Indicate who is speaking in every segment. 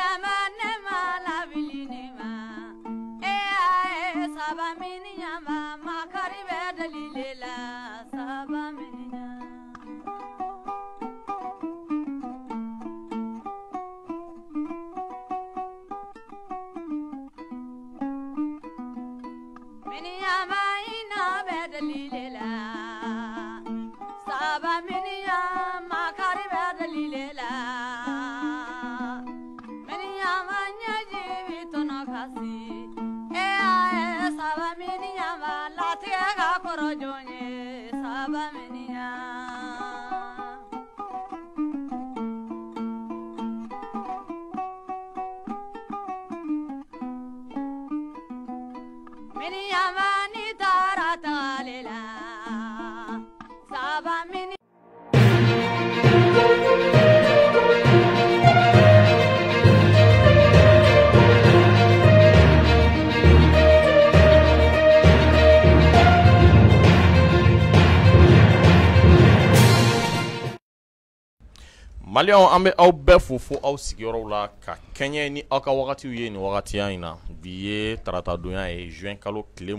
Speaker 1: Malion ambe au befu fo au sigiyɔrɔw la ka kɛɲɛ ni aw ka wagatiw ye ni wagatiya in na bi ye tarata donya ye juin kalo tile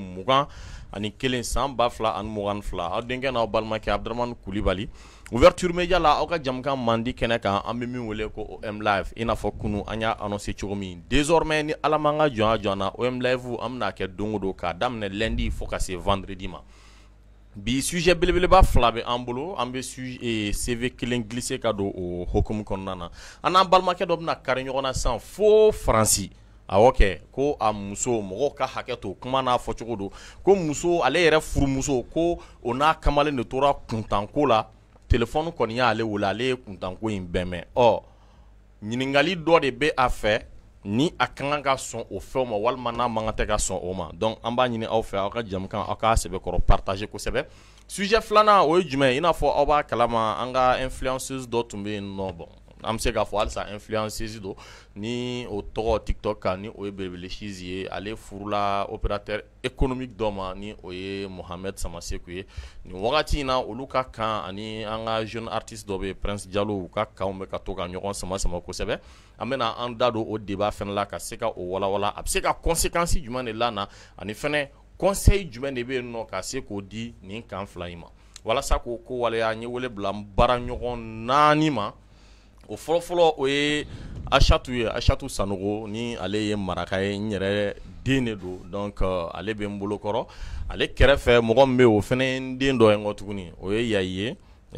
Speaker 1: 21 san 2022 aw denkɛ n'aw balimakɛ Abdramane Kulibali ouverture media la aw ka jamukan mandi kɛnɛ kan an bɛ min wele ko OM Live i n'a fɔ kunu an y'a annoncé cogo min désormais ni ala man ka jɔn na OM Live an bɛna kɛ don o don k'a daminɛ lundi fo ka se vendredi ma. Bi sujet belebeleba fila bɛ an bolo an bɛ CV kelen glisser ka don o hokumu kɔnɔna na an n'an balimakɛ dɔ bɛna kari ɲɔgɔn na sisan fo Faransi awɔ kɛ ko a muso mɔgɔw ka hakɛ to kuma n'a fɔcogo don ko muso ale yɛrɛ furumuso ko o n'a kamalen de tora kuntanko la téléphone kɔni y'ale wele ale ye kuntanko in bɛɛ mɛn ɲininkali dɔ de bɛ a fɛ ni a kan ka sɔn o fɛnw ma walima n'a man tɛ ka sɔn o ma donc an b'a ɲini aw fɛ aw ka jamukan aw ka sɛbɛkɔrɔ partager kosɛbɛ sujet filanan o ye jumɛn i n'a fɔ aw b'a kalama an ka influenceuse dɔ tun bɛ yen nɔ bon an bɛ se k'a fɔ halisa influenceuse don ni o tɔgɔ TikTok kan ni o ye belebele Chizi ye ale furula opérateur économique dɔ ma ni o ye Mohamed Samaseku ye nin wagati in na olu ka kan ani an ka jeune artiste dɔ bɛ yen Prince Diallo u ka kanw bɛ ka to ka ɲɔgɔn sama kosɛbɛ an bɛna an da don o débat fɛnɛ la ka se ka o walawala a bɛ se ka conséquence jumɛn de lana ani fɛnɛ conseil jumɛn de bɛ yen nɔ ka se k'o di nin kan fila in ma walasa k'o ko waleya n ye wele bila n baara ɲɔgɔn 4 ma o fɔlɔfɔlɔ o ye Achatu Sanogo ni ale ye maraka ye n yɛrɛ den de don donc ale bɛ n bolo kɔrɔ ale kɛrɛfɛ mɔgɔ min bɛ o fɛnɛ ye n den dɔ ye nkɔ tuguni o ye Yayi ye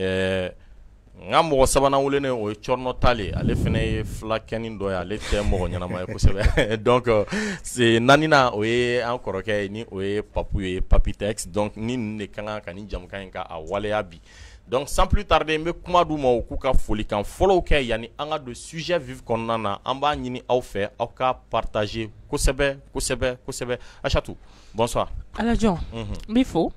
Speaker 1: n ka mɔgɔ sabanan welenen o ye Cɔrɔnɔ Tale ale fɛnɛ ye fulakɛni dɔ ye ale tɛ mɔgɔ ɲɛnama ye kosɛbɛ donc naaninan o ye an kɔrɔkɛ ye ni o ye Papu ye Papitex donc ni ninnu de kan ka nin jamukan in ka a waleya bi donc sans plus tarder n bɛ kuma d'u ma u k'u ka folikan fɔlɔw kɛ yanni an ka don sujet vif kɔnɔna na an b'a ɲini aw fɛ aw ka partager kosɛbɛ Achatu bonsoir
Speaker 2: Alajon n b'i fo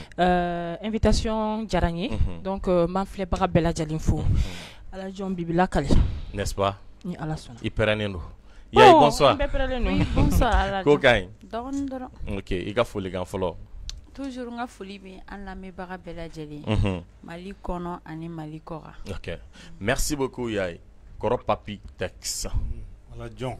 Speaker 2: invitation diyara n ye donc n b'an filɛbaga bɛɛ lajɛlen fo Alajon bibila kale
Speaker 1: n'est-ce pas
Speaker 2: ni ala sɔnna
Speaker 1: i pɛrɛnnen don Yayi bonsoir
Speaker 3: bonsoir Alajon
Speaker 1: ko ka ɲi
Speaker 3: dɔgɔnin dɔrɔn
Speaker 1: ok i ka folikan fɔlɔ
Speaker 3: toujours n ka foli bɛ an lamɛnbaga bɛɛ lajɛlen Mali kɔnɔ ani Mali kɔ kan
Speaker 1: ok merci beaucoup Yayi kɔrɔ Papitex
Speaker 4: Alajon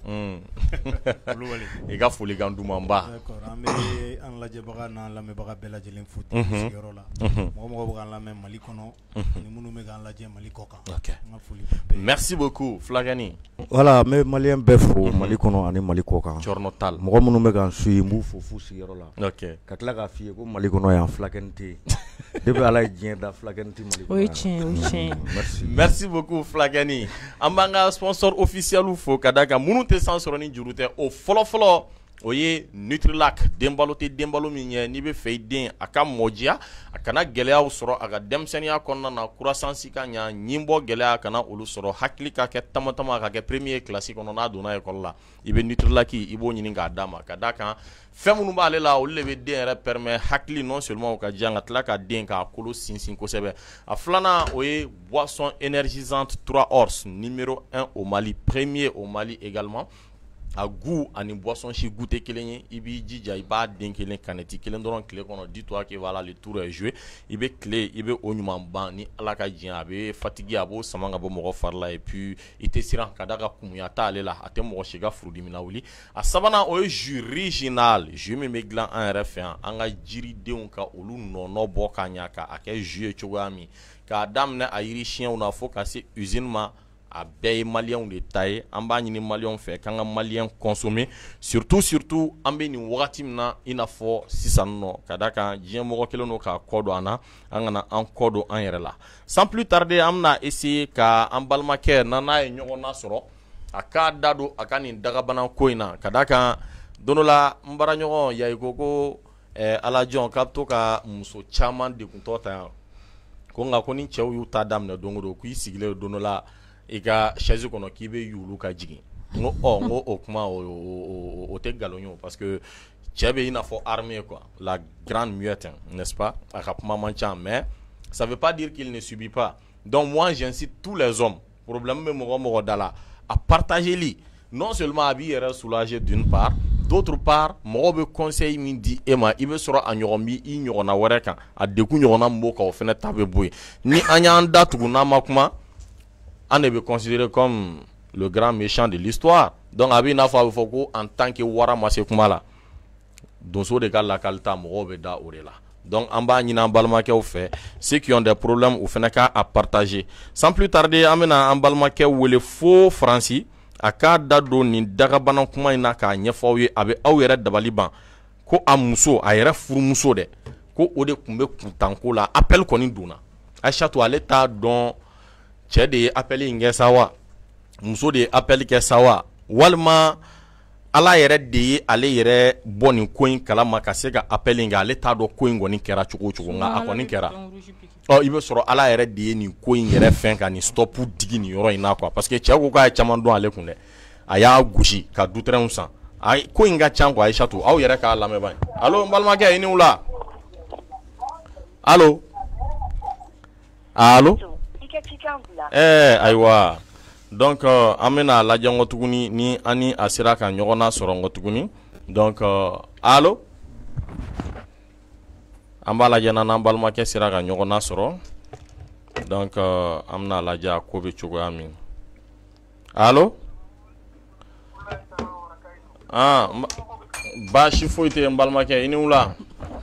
Speaker 4: i
Speaker 1: ka folikan duman ba
Speaker 4: d'accord an bɛ an lajɛbaga n'an lamɛnbaga bɛɛ lajɛlen fo sigiyɔrɔ la mɔgɔ bɛ k'an lamɛn Mali kɔnɔ ni minnu bɛ k'an lajɛ Mali kɔ kan
Speaker 1: ok
Speaker 4: n ka foli
Speaker 1: merci beaucoup fulakɛni
Speaker 5: voilà n bɛ maliyɛn bɛɛ fo Mali kɔnɔ ani Mali kɔ kan
Speaker 1: Cɔrɔnɔ Tale
Speaker 5: mɔgɔ minnu bɛ k'an suit n b'u fo fu sigiyɔrɔ la
Speaker 1: ok
Speaker 5: ka tila k'a f'i ye ko Mali kɔnɔ yan fulakɛni tɛ yen depuis Ala ye diɲɛ da fulakɛni tɛ Mali kɔnɔ
Speaker 2: o ye tiɲɛ
Speaker 1: merci beaucoup fulakɛni an b'an ka sponsor officiel fo ka da kan minnu tɛ san sɔrɔ ni juru tɛ o fɔlɔfɔlɔ o ye Nutrilac denbalo tɛ denbalo min ɲɛ n'i bɛ fɛ i den a ka mɔdiya a kana gɛlɛyaw sɔrɔ a ka denmisɛnninya kɔnɔna na croissance ka ɲa ɲinbɔ gɛlɛya kana olu sɔrɔ hakili ka kɛ tamatama ka kɛ premier classe kɔnɔ n'a donna école la i bɛ Nutrilac i b'o ɲini k'a d'a ma ka d'a kan fɛn minnu b'ale la olu de bɛ den yɛrɛ permet hakili non seulement o ka diya ka tila ka den k'a kolo sinsin kosɛbɛ a filanan o ye boisson énergisante 3 Ors numéro 1 au Mali premier au Mali également a goût ani boisson si goûter kelen ye i b'i jija i b'a den kelen canette kelen dɔrɔn tile kɔnɔ dis-toi que voilà le tour est joué i bɛ tile i bɛ o ɲuman ban ni ala ka diɲɛ a bɛ fatigué a b'o sama ka bɔ mɔgɔ fari la et puis i tɛ siran ka da ka kumuya t'ale la a tɛ mɔgɔ si ka furudimi lawuli a sabanan o ye jus original jus min bɛ dilan an yɛrɛ fɛ yan an ka jiridenw ka olu nɔnɔ bɔ ka ɲa ka a kɛ jus ye cogoya min k'a daminɛ a yiri siɲɛw na fo ka se usine ma a bɛɛ ye maliyɛnw de ta ye an b'a ɲini maliyɛnw fɛ k'an ka maliyɛn consommer surtout an bɛ nin wagati min na i n'a fɔ sisan nɔ ka da kan diɲɛ mɔgɔ kelen don k'a kɔ don an na an kana an kɔ don an yɛrɛ la sans plus tarder an bɛna essayer ka an balimakɛ n'a ye ɲɔgɔn nasɔrɔ a k'a da don a ka nin dagabana ko in na ka da kan don dɔ la n baaraɲɔgɔn yayi ko ala jɔn k'a bɛ to ka muso caman deguntɔ ta yan ko nka ko ni cɛw y'u ta daminɛ don o don k'i sigilen don dɔ la i ka chaise kɔnɔ k'i bɛ y'olu ka jigin n ko o kuma o tɛ nkalon ye parce que cɛ bɛ i n'a fɔ armée quoi la grande muette n'est-ce pas a ka kuma man ca mais ça veut pas dire qu'il ne subit pas donc moi j'incite tous les hommes problème bɛ mɔgɔ mɔgɔ da la a partager li non seulement a b'i yɛrɛ soulager d'une part d'autre part mɔgɔ bɛ conseil min di e ma i bɛ sɔrɔ a ɲɔgɔn bi i ɲɔgɔnna wɛrɛ kan a degun ɲɔgɔnna min b'o kan o fana ta bɛ bɔ yen ni an y'an da tugu n'an ma kuma on est considéré comme le grand méchant de l'histoire donc a bɛ i n'a fɔ a bɛ fɔ ko en tant que wara ma se kuma la donso de ka lakalita mɔgɔw bɛ da o de la donc an b'a ɲini an balimakɛw fɛ ceux qui ont des problèmes o fana k'a partager sans plus tarder an bɛna an balimakɛ wele fo Faransi a k'a da don nin dagabana kuma in na k'a ɲɛfɔ aw ye a bɛ aw yɛrɛ dabali ban ko a muso a yɛrɛ furumuso dɛ ko o de tun bɛ kuntanko la appel kɔni donna Aïchatou ale t'a dɔn cɛ de ye appel in kɛ sa wa muso de ye appel kɛ sa wa walima ala yɛrɛ de ye ale yɛrɛ bɔ nin ko in kalama ka se ka appel in kɛ ale t'a dɔn ko in kɔni kɛra cogo o cogo nka a kɔni kɛra i bɛ sɔrɔ ala yɛrɛ de ye nin ko in yɛrɛ fɛn ka nin stop digi nin yɔrɔ in na quoi parce que cɛ ko k'a ye caman dɔn ale kun dɛ a y'a gosi ka dutɛrɛnw san ko in ka ca quoi Aïchatou aw yɛrɛ k'a lamɛn ban allo n balimakɛ i ni wula allo allo ayiwa donc an bɛna lajɛ n kɔ tuguni ni an ni a sera ka ɲɔgɔn na sɔrɔ n kɔ tuguni donc allo an b'a lajɛ n'an balimakɛ sera ka ɲɔgɔn na sɔrɔ donc an bɛna lajɛ a ko bɛ cogoya min allo baasi foyi tɛ n balimakɛ i ni wula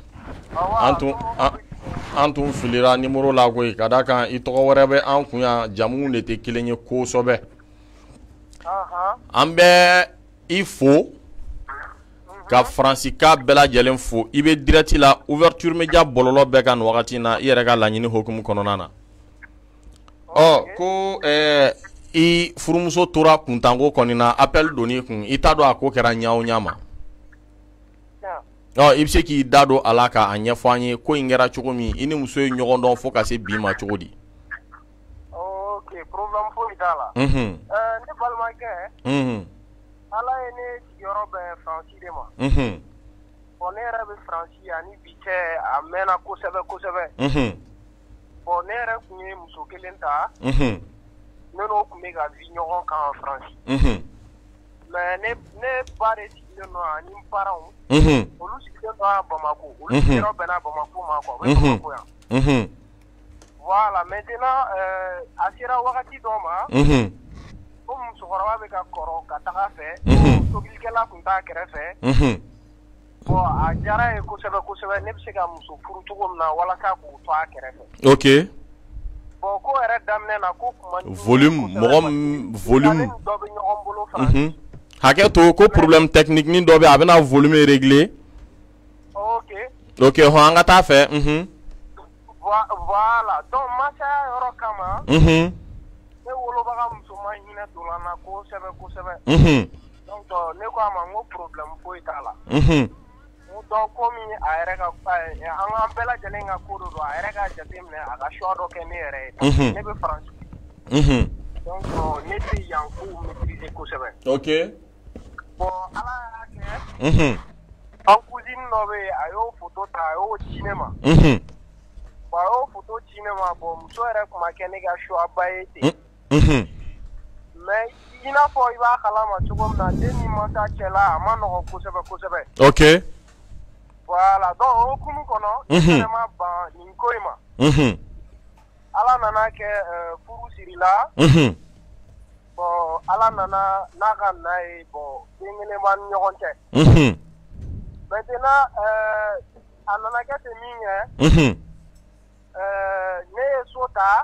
Speaker 1: an tun filira numéro la koyi ka da kan i tɔgɔ wɛrɛ bɛ an kun yan jamu de tɛ kelen ye kosɛbɛ an bɛ i fo ka Faransi ka bɛɛ lajɛlen fo i bɛ direct la ouverture média bɔlɔlɔ bɛɛ kan nin wagati in na i yɛrɛ ka laɲini hokumu kɔnɔna na ko i furumuso tora kuntanko kɔni na appel donni kun i t'a dɔn a ko kɛra ɲa o ɲa ma i bɛ se k'i da don a la k'a ɲɛfɔ an ye ko in kɛra cogo min i ni muso ye ɲɔgɔn dɔn fo ka se bi ma cogo di
Speaker 6: ok problème foyi t'a la ne balimakɛ ala ye ne sigiyɔrɔ bɛn Faransi de ma bon ne yɛrɛ bɛ Faransi ani bi cɛ a mɛnna kosɛbɛ kosɛbɛ bon ne yɛrɛ tun ye muso kelen ta ne n'o tun bɛ ka vi ɲɔgɔn kan Faransi mais ne ba de sigilen don ani n parents olu sigilen don a Bamako olu sigiyɔrɔ bɛnna Bamako ma quoi o bɛ Bamako yan voilà maintenant a sera wagati dɔ ma ko musokɔrɔba bɛ ka kɔrɔ ka taga fɛ tobilikɛla tun t'a kɛrɛfɛ bon a diyara ye kosɛbɛ kosɛbɛ ne bɛ se ka muso furu cogo min na walasa k'u to a kɛrɛfɛ
Speaker 1: ok
Speaker 6: bon ko yɛrɛ daminɛ na ko kuma
Speaker 1: volume
Speaker 6: dɔ bɛ ɲɔgɔn bolo Faransi
Speaker 1: hakɛ to ko problème technique ni dɔ bɛ a bɛna volume régler ok hɔn an ka taa fɛ
Speaker 6: voilà donc masaya yɔrɔ kama ne wolobaga musoman hinɛ donna n na kosɛbɛ kosɛbɛ donc ne ko a ma n ko problème foyi t'a la donc komi a yɛrɛ ka an ka bɛɛ lajɛlen ka ko do a yɛrɛ ka jateminɛ a ka choix dɔ kɛ ne yɛrɛ ye ne bɛ Faransi donc ne tɛ yan ko maîtriser kosɛbɛ
Speaker 1: ok
Speaker 6: bon ala y'a kɛ an cousine dɔ bɛ yen a y'o photo ta a y'o ci ne ma bon a y'o photo ci ne ma bon muso yɛrɛ tun ma kɛ ne ka choix ba ye ten mais il n'a pas eu à Kalama, tu vois, des nimanta là, mano, kosebe.
Speaker 1: Ok.
Speaker 6: Voilà, donc, au Kumukono, il y a un koima. Ala nana ke furu sirila. Bon, ala nana naga nae bon, ingene man nyogonte. Maintenant, anana ke te minge. Ne sota.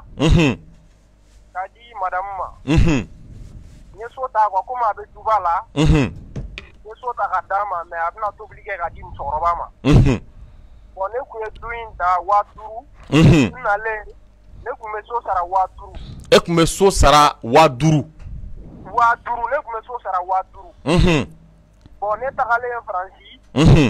Speaker 6: Kadi madame ma. Ne sota kwa kuma be dubala. Ne sota kadama mais abna t'obliger kadi msoroba ma. Bon, ne kuye duin da waturu. Nale. Ne kume so sara waturu.
Speaker 1: E kume so sara waduru.
Speaker 6: Waduru, ne kume so sara waduru. Bon, ne tagale en Franci.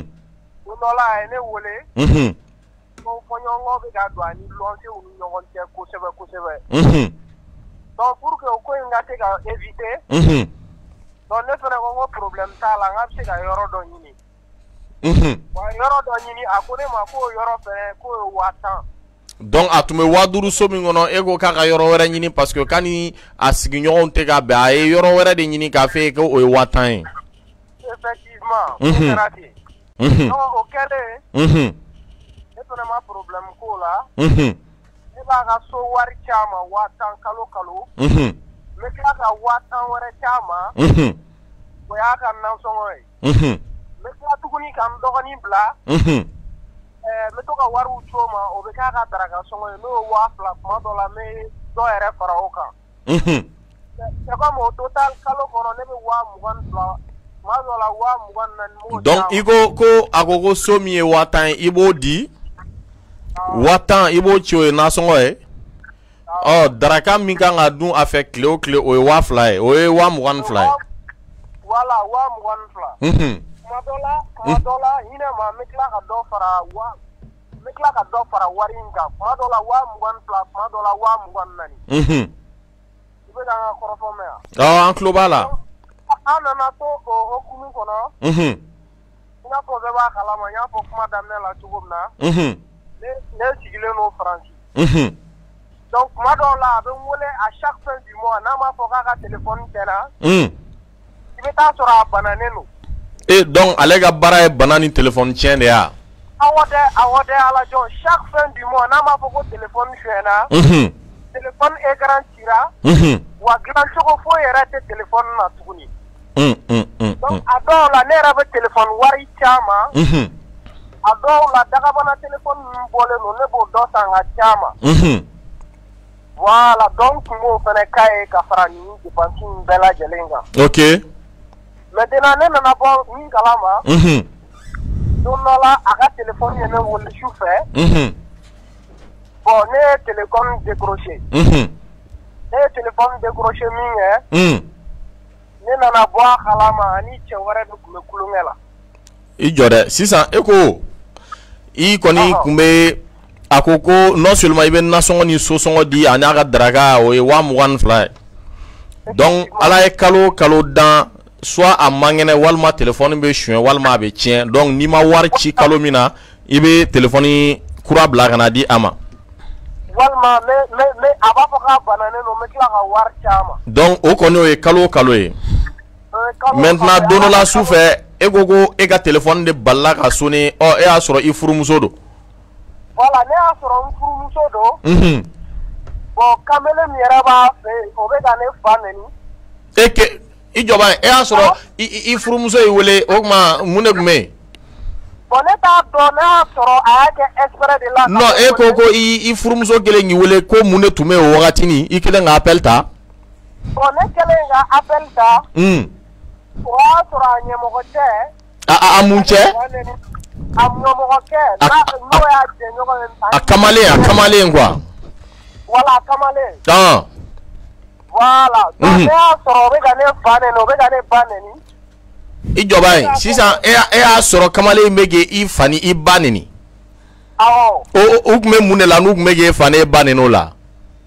Speaker 6: Unola ene wole. Bon, fonyongo be ga douani lonse unu nyongonte kosebe. Donc pour que ko ngate ga éviter. Donc ne fere ko problème ta la ngapse ga yoro do nyini. Wa yoro do nyini akone ma ko yoro fere ko watan.
Speaker 1: Donc a tume waduru somi ngono ego kaka yoro wera nyini parce que kani a sigi ɲɔgɔn tɛ ka bɛn a ye yɔrɔ wɛrɛ de ɲini k'a fɛ ko o ye 1000 ye.
Speaker 6: Effectivement. Donc o kɛlen. Ne fana ma problème ko la. Ne b'a ka so wari caman 1000 kalo. Me tila ka 1000 wɛrɛ caman. O y'a ka nansɔngɔ ye. Me tila tuguni ka n dɔgɔnin bila. Me to ka wari coma o be k'a ka daraka sɔngɔ ye n'o 2000 kuma dɔ la me dɔ yɛrɛ fara o kan. C'est comme au total kalo kɔnɔ ne bɛ 20,000 kuma dɔ la 24,000.
Speaker 1: Donc i ko a ko so min ye 1000 ye i b'o di 1000 i b'o ci o ye nasɔngɔ ye. Daraka min kan ka dun a fɛ tile o tile o ye 2000 ye o ye 22,000 ye.
Speaker 6: Voilà 22,000. Kuma dɔ la hinɛ ma me tila ka dɔ fara wari in kan kuma dɔ la 22,000 kuma dɔ la 24,000. I bɛ ka n ka kɔrɔfɔ mɛn yan.
Speaker 1: An tulo b'a la.
Speaker 6: An nana to o hokumu kɔnɔ. I n'a fɔ bɛɛ b'a kalama n y'a fɔ kuma daminɛ la cogo min na. Ne sigilen n'o Faransi. Donc kuma dɔw la a bɛ n wele à chaque fin du mois n'a m'a fɔ k'a ka téléphone tɛna. I bɛ taa sɔrɔ a bananen don.
Speaker 1: Donc ale ka baara ye bana ni téléphone tiɲɛ de ya.
Speaker 6: Awɔ dɛ ala jɔn chaque fin du mois n'a m'a fɔ ko téléphone suɲɛna. Téléphone écran cira. Wa dilan cogo foyi yɛrɛ tɛ téléphone na tuguni. Donc a dɔw la ne yɛrɛ bɛ téléphone wari caman. A dɔw la dagabana téléphone ninnu bɔlen don ne b'o dɔ san ka caman. Voilà donc n b'o fɛnɛ k'a ye ka fara nin dépense in bɛɛ lajɛlen kan.
Speaker 1: Ok.
Speaker 6: Maintenant ne nana bɔ min kalama. Don dɔ la a ka téléphone ye ne wele su fɛ. Bon ne ye téléphone décroché. Ne ye téléphone décroché min kɛ. Ne nana bɔ a kalama ani cɛ wɛrɛ de tun bɛ kulonkɛ la.
Speaker 1: I jɔ dɛ sisan e ko i kɔni kun bɛ a ko non seulement i bɛ nasɔngɔ ni sosɔngɔ di a n'a ka daraka o ye 22,000 ye. Donc ala ye kalo dan soit a mangɛnɛ walima téléphone bɛ suɲɛ walima a bɛ tiɲɛ donc n'i ma wari ci kalo min na i bɛ téléphone kura bila ka na di a ma.
Speaker 6: Walima me a b'a fɔ k'a bananen don me tila ka wari caman.
Speaker 1: Donc o kɔni o ye kalo ye. Maintenant don dɔ la su fɛ e ko e ka téléphone de balila ka sonner e y'a sɔrɔ i furumuso don.
Speaker 6: Voilà ne y'a sɔrɔ n furumuso don. Bon kamalen min yɛrɛ b'a fɛ o bɛ ka ne fa nɛni. I jɔba e y'a sɔrɔ i furumuso y'i wele o tuma mun de tun bɛ yen. Bon ne t'a dɔn ne y'a sɔrɔ a y'a kɛ exprès de la.
Speaker 1: Non e ko i furumuso kelen k'i wele ko mun de tun bɛ yen o wagatinin i kelen ka appel ta.
Speaker 6: Bon ne kelen ka appel ta. O y'a sɔrɔ a ɲɛmɔgɔ cɛ.
Speaker 1: A mun cɛ.
Speaker 6: A ɲɛmɔgɔ cɛ n'o y'a jɛ ɲɔgɔn ye.
Speaker 1: A kamalen quoi.
Speaker 6: Voilà kamalen. Voilà. Donc ne y'a sɔrɔ o bɛ ka ne fa nɛni o bɛ ka ne ba nɛni.
Speaker 1: I jɔba ye sisan e y'a sɔrɔ kamalen bɛ k'i fa ni i ba nɛni.
Speaker 6: Awɔ.
Speaker 1: U tun bɛ mun de la n'u tun bɛ k'e fa ni e ba nɛni o la.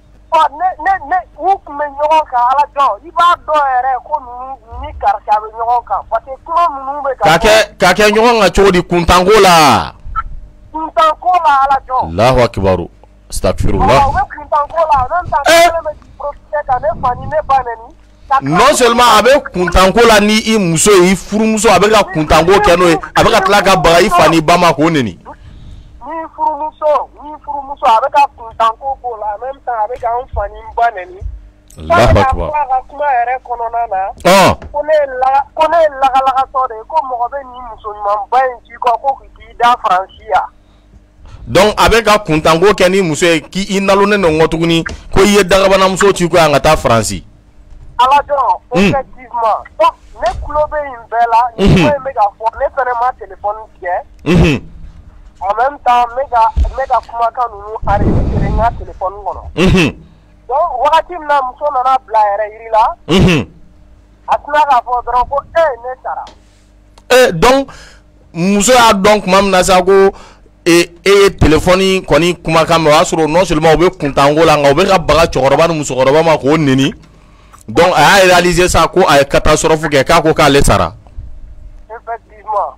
Speaker 6: Ne u tun bɛ ɲɔgɔn kan ala jɔn i b'a dɔn yɛrɛ ko ninnu ni karisa bɛ ɲɔgɔn kan parce que kuma ninnu bɛ
Speaker 1: ka kɛ ɲɔgɔn kan cogo di kuntanko la.
Speaker 6: Kuntanko la ala jɔn.
Speaker 1: Alahu akibaru astagfirullah.
Speaker 6: U bɛ kuntanko la en même temps kelen bɛ k'i profiter ka ne fa ni ne ba nɛni.
Speaker 1: non seulement avec kuntanko la ni I muso I furumuso avec la kuntanko keno avec la tlaka baga I fani bama ko neni
Speaker 6: ni furumuso avec la kuntanko ko la même temps avec un fani baneni
Speaker 1: Allahu akbar
Speaker 6: kuma ere konona na kone la so de ko mo be ni muso man bayin ci ko ki da francia
Speaker 1: donc avec la kuntanko keni muso ki inalone no ngotuguni ko ye daga bana muso ci ko ngata franci
Speaker 6: ala do effectivement donc ne kulobe imbela ni ko mega fo ne fere ma téléphone tie en même temps mega kuma kanu ari nga téléphone ngono donc wakati na muso na bla ere irila atuna ka fo dron ko ne sara
Speaker 1: donc muso a donc mam na sa ko téléphone koni kuma kan o asuro non seulement o be kuntango la nga o be ka baga chokoroba no muso koroba ma ko neni donc a réalisé ça ko a catastrophe ke ka ko ka le sara
Speaker 6: effectivement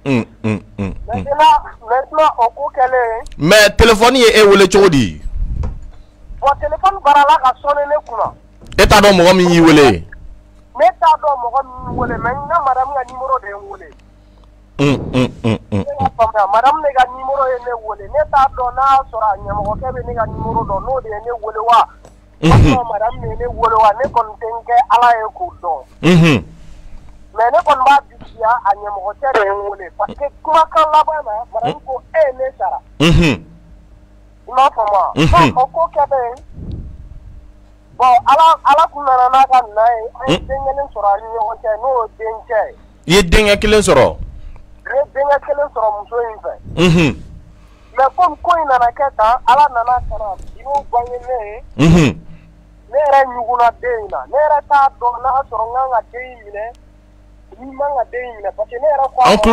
Speaker 6: maintenant on ko kele
Speaker 1: mais téléphone ye wole chodi
Speaker 6: bon téléphone barala ka sonné ne kuna
Speaker 1: eta do mo mi wole
Speaker 6: ne ta do mo mi wole mais na madame nga numéro de wole madame ne ga numéro ye ne wole ne ta do na sora nyamo ko be ne ga numéro do no de ne wole wa madame ne wole wa ne kon tenke ala e ko do mais ne kon ba biya a nyamo ko tere wole parce que kuma kan la ba na madame ko ne sara ma fama ko ko kebe bon ala kunana na kan nai ay dengelen sora ni on te no denke
Speaker 1: ye denga kelen soro
Speaker 6: denga kelen soro muso yin fe mais comme ko ina na keta ala nana kana ino bangene ne ra nyuguna deina ne ra ta do na soro nganga deine ni manga deine parce que ne ra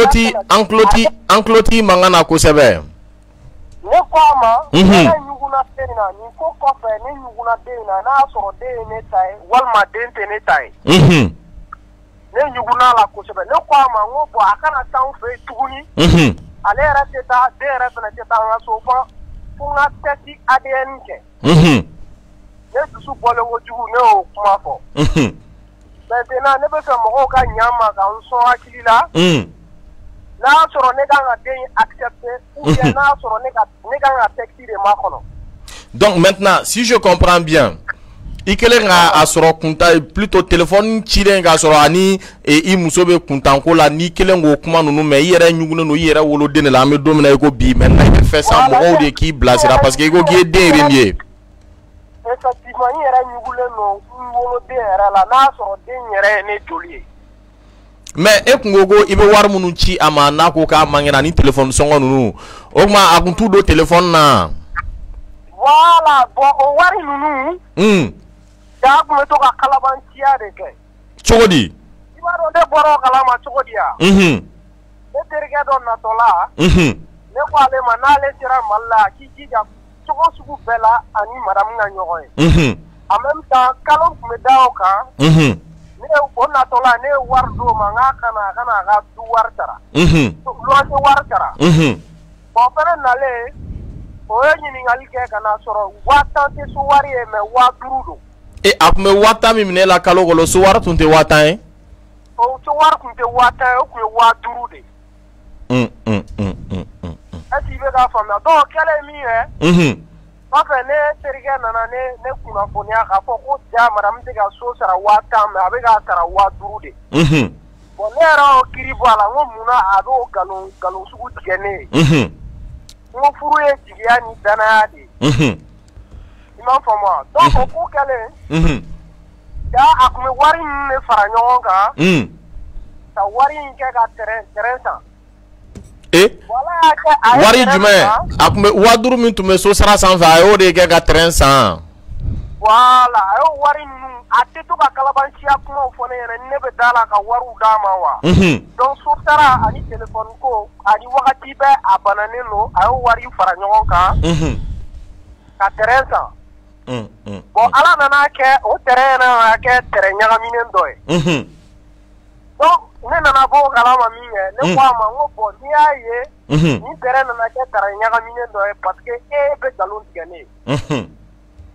Speaker 6: ko ankloti
Speaker 1: mangana ko sebe
Speaker 6: ne kwama ne nyuguna deina ni ko ko fe ne nyuguna deina na soro deine tai walma dente ne tai ne nyuguna la ko sebe ne kwama ngo bo akana tan fe tuguni ale ra teta de ra fena teta nga so fa funga teti ADN ke ne su bole wo jugu ne o kuma fo maintenant ne be fe mo ka nyama ka so akilila na soro ne ga nga de accepter ou bien na soro ne ga nga texte de ma kono.
Speaker 1: Donc maintenant si je comprends bien ikele nga asoro kunta plutôt téléphone chire nga asoro ani I muso be kuntanko la ni kele ngo kuma nunu mais yere nyuguna no yere wolo dene la me domina iko bi maintenant il fait ça mo de ki blasera parce que iko gi de remie
Speaker 6: effectivement yere nyugule no wolo de era la na asoro de yere ne jolie
Speaker 1: mais ekungogo ibe war munu chi ama na ko ka mangena ni téléphone songo nunu o ma akuntu do téléphone na
Speaker 6: voilà bon o wari nunu da kuma to ka kalaban ciya de ke
Speaker 1: chogodi
Speaker 6: ibaro de boro kalama chogodi ya ne terge don na tola ne ko ale manale tira malla ki ja chogo sugu bela ani madam nga nyogoy en même temps kalon kuma dawo ka ne on na tola ne war do ma nga kana ga du war tara to lo se war tara bon fere nale o yini ngali ke kana soro wata te so wari e me wa durudo
Speaker 1: akume wata mi mine la kalo golo so war tunte wata
Speaker 6: o so war tunte wata o ku wa durude ati be ga fama do kele mi papa ne terige nana ne kuna fonia ka fo ko ja maram te ga so sara wata me abe ga sara wa durude bonero kiribo ala ngo muna ado galo sugu tigene ngo furu e tigia ni dana de imam fama donc ko kele da akume wari ne fara nyonga ta wari nke ga terrain sa
Speaker 1: wari jume akume waduru min tume so sara sanfa ayo de ke ga terrain sa
Speaker 6: voilà ayo wari nu ate to ka kalaban ci akuma fone ne be dala ka waru dama wa donc so sara ani téléphone ko ani wakati be abanane no ayo wari fara nyonga ka terrain sa bon ala nana ke o terrain na ke terrain nyaga minen doy donc ne nana bo kalama minge ne kwa ma ngo bo ni aye ni terrain na ke terrain nyaga minen doy parce que e be dalon tigane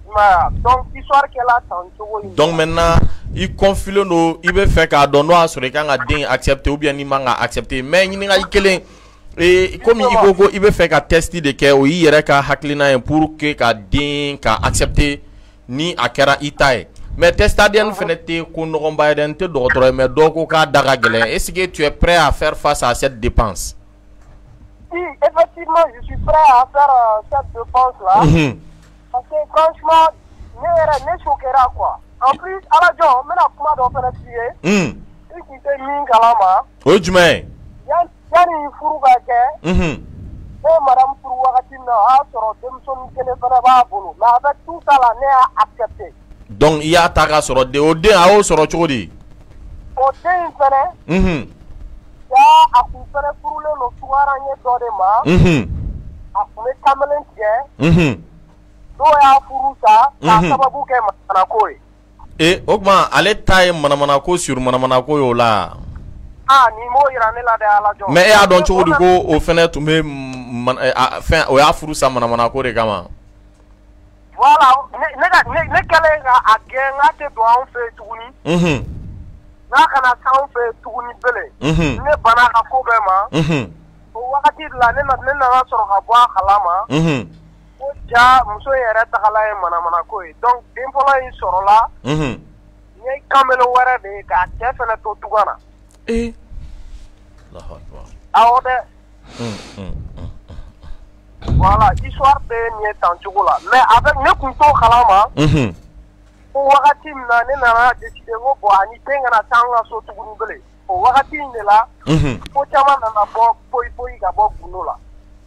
Speaker 6: Donc histoire qu'elle a tant.
Speaker 1: Donc maintenant il confie no il veut faire qu'à donner à ce quand a din accepter ou bien ni manga accepter mais ni nga ikelen et comme il veut faire qu'à tester de que oui yere ka haklina pour que ka din ka accepter ni akera itae mais testadien fenete ko no ba identité docteur mais doko ka daga gelen est-ce que tu es prêt à faire face à cette dépense?
Speaker 6: Oui, effectivement, je suis prêt à faire cette dépense là. Parce que franchement, ne choquera quoi. En plus, à la John, maintenant, comment on fait le tuer? Il qui fait mine kalama.
Speaker 1: Oui, tu m'as.
Speaker 6: Yani furuga ke. Et madame Furuagatina a sur Demson téléphone ba bolo. Mais avec tout ça là, n'est accepté.
Speaker 1: Donc il y a ta sur de odé a o sur chodi.
Speaker 6: Odé fene. Ya aku fene furule no suara nye dode ma. Aku me kamelen tie. Do ya furusa ka sababu ke mana koy.
Speaker 1: Et Ogma, allez taille Manamanako sur Manamanako yola.
Speaker 6: Ah, ni mo irane la de ala jo.
Speaker 1: Mais a don chodu go au fenêtre mais fin o ya furusa Manamanako de kama.
Speaker 6: Voilà, ne kele ga agenga te do an fe tuguni. Na kana kan fe tuguni bele. Ne bana ka ko be ma. O wakati la ne na soro ka bwa kalama. O ja muso yere takala e Manamanako e. Donc dimpola yi soro la. Ni kamelo wara de ga te fene to tugana.
Speaker 1: Allahu Akbar.
Speaker 6: Aode. Voilà, histoire de nié tanchugo là. Mais avec ne kunto kalama. O wakati na ne na décider ngo bo ani tenga na tanga so tuguni bele. O wakati ne la. O chama na bo poi ga bo kuno la.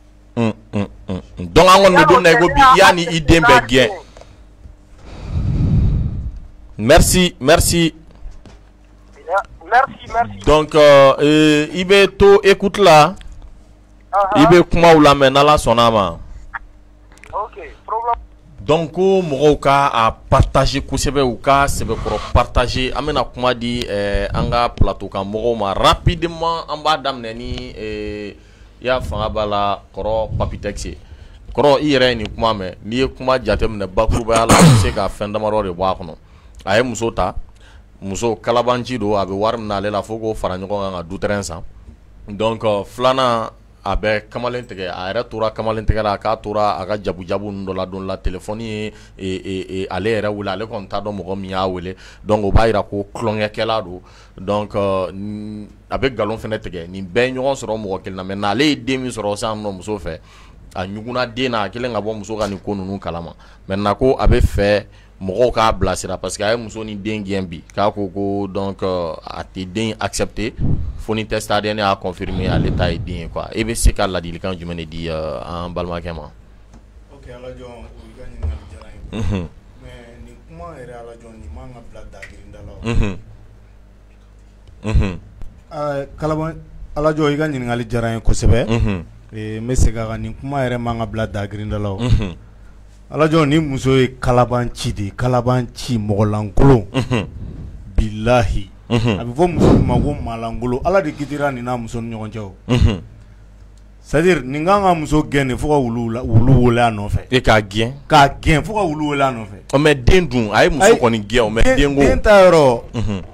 Speaker 1: Donc on nous donne go bi yani idée bien. Merci.
Speaker 6: Merci.
Speaker 1: Donc Ibeto écoute là. Ibe kuma ou la menala sonama.
Speaker 6: OK, problème.
Speaker 1: Donc mo ka a partager kusebe ou ka sebe ko partager amena kuma di anga plateau kan mo ma rapidement en bas damne ni ya fanga bala koro papitex koro ire ni kuma me ni kuma jatem ne bakuba ala se ka fendamaro de bwa kono aye muso kalabanci do abe warim na lela fogo fara ɲɔgɔn kan du terrain san donc flana abe kamalen tege a yɛrɛ tora kamalen tege la k'a tora a ka jabu ninnu dɔ la don la telefɔni ye ale yɛrɛ wele ale kɔni t'a dɔn mɔgɔ min y'a wele donc o b'a yira ko tulonkɛkɛla do donc a bɛ galon fɛnɛ tigɛ nin bɛɛ ɲɔgɔn sɔrɔ mɔgɔ kelen na mais n'ale ye den min sɔrɔ san nɔ muso fɛ a ɲuguna den na a kelen ka bɔ muso ka nin ko ninnu kalama maintenant ko a bɛ fɛ mɔgɔw k'a bilasira parce que a ye muso ni den gɛn bi k'a ko donc a tɛ den accepté fo ni test ADN a confirmé ale ta ye den ye quoi e bɛ se ka ladilikan jumɛn de di an balimakɛ ma.
Speaker 4: Ok Alajon o i ka ɲininkali diyara n ye. Mais nin kuma yɛrɛ Alajon nin man ka bila dagirinda la. Kalaban Alajon i ka ɲininkali diyara n ye kosɛbɛ. N bɛ segin a kan nin kuma yɛrɛ man ka bila dagirinda la. Alajon ni muso ye kalaban ci de kalaban ci mɔgɔlankolon bilahi a bɛ fɔ muso ma ko maalankolon ala de kitira nin n'a muso ni ɲɔgɔn cɛ o c'est-à-dire nin kan ka muso gɛn de fo ka wulu wele a nɔfɛ
Speaker 1: k'a gɛn
Speaker 4: fo ka wulu wele a nɔfɛ
Speaker 1: mais den dun a ye muso kɔni gɛn mais den ko
Speaker 4: den ta yɔrɔ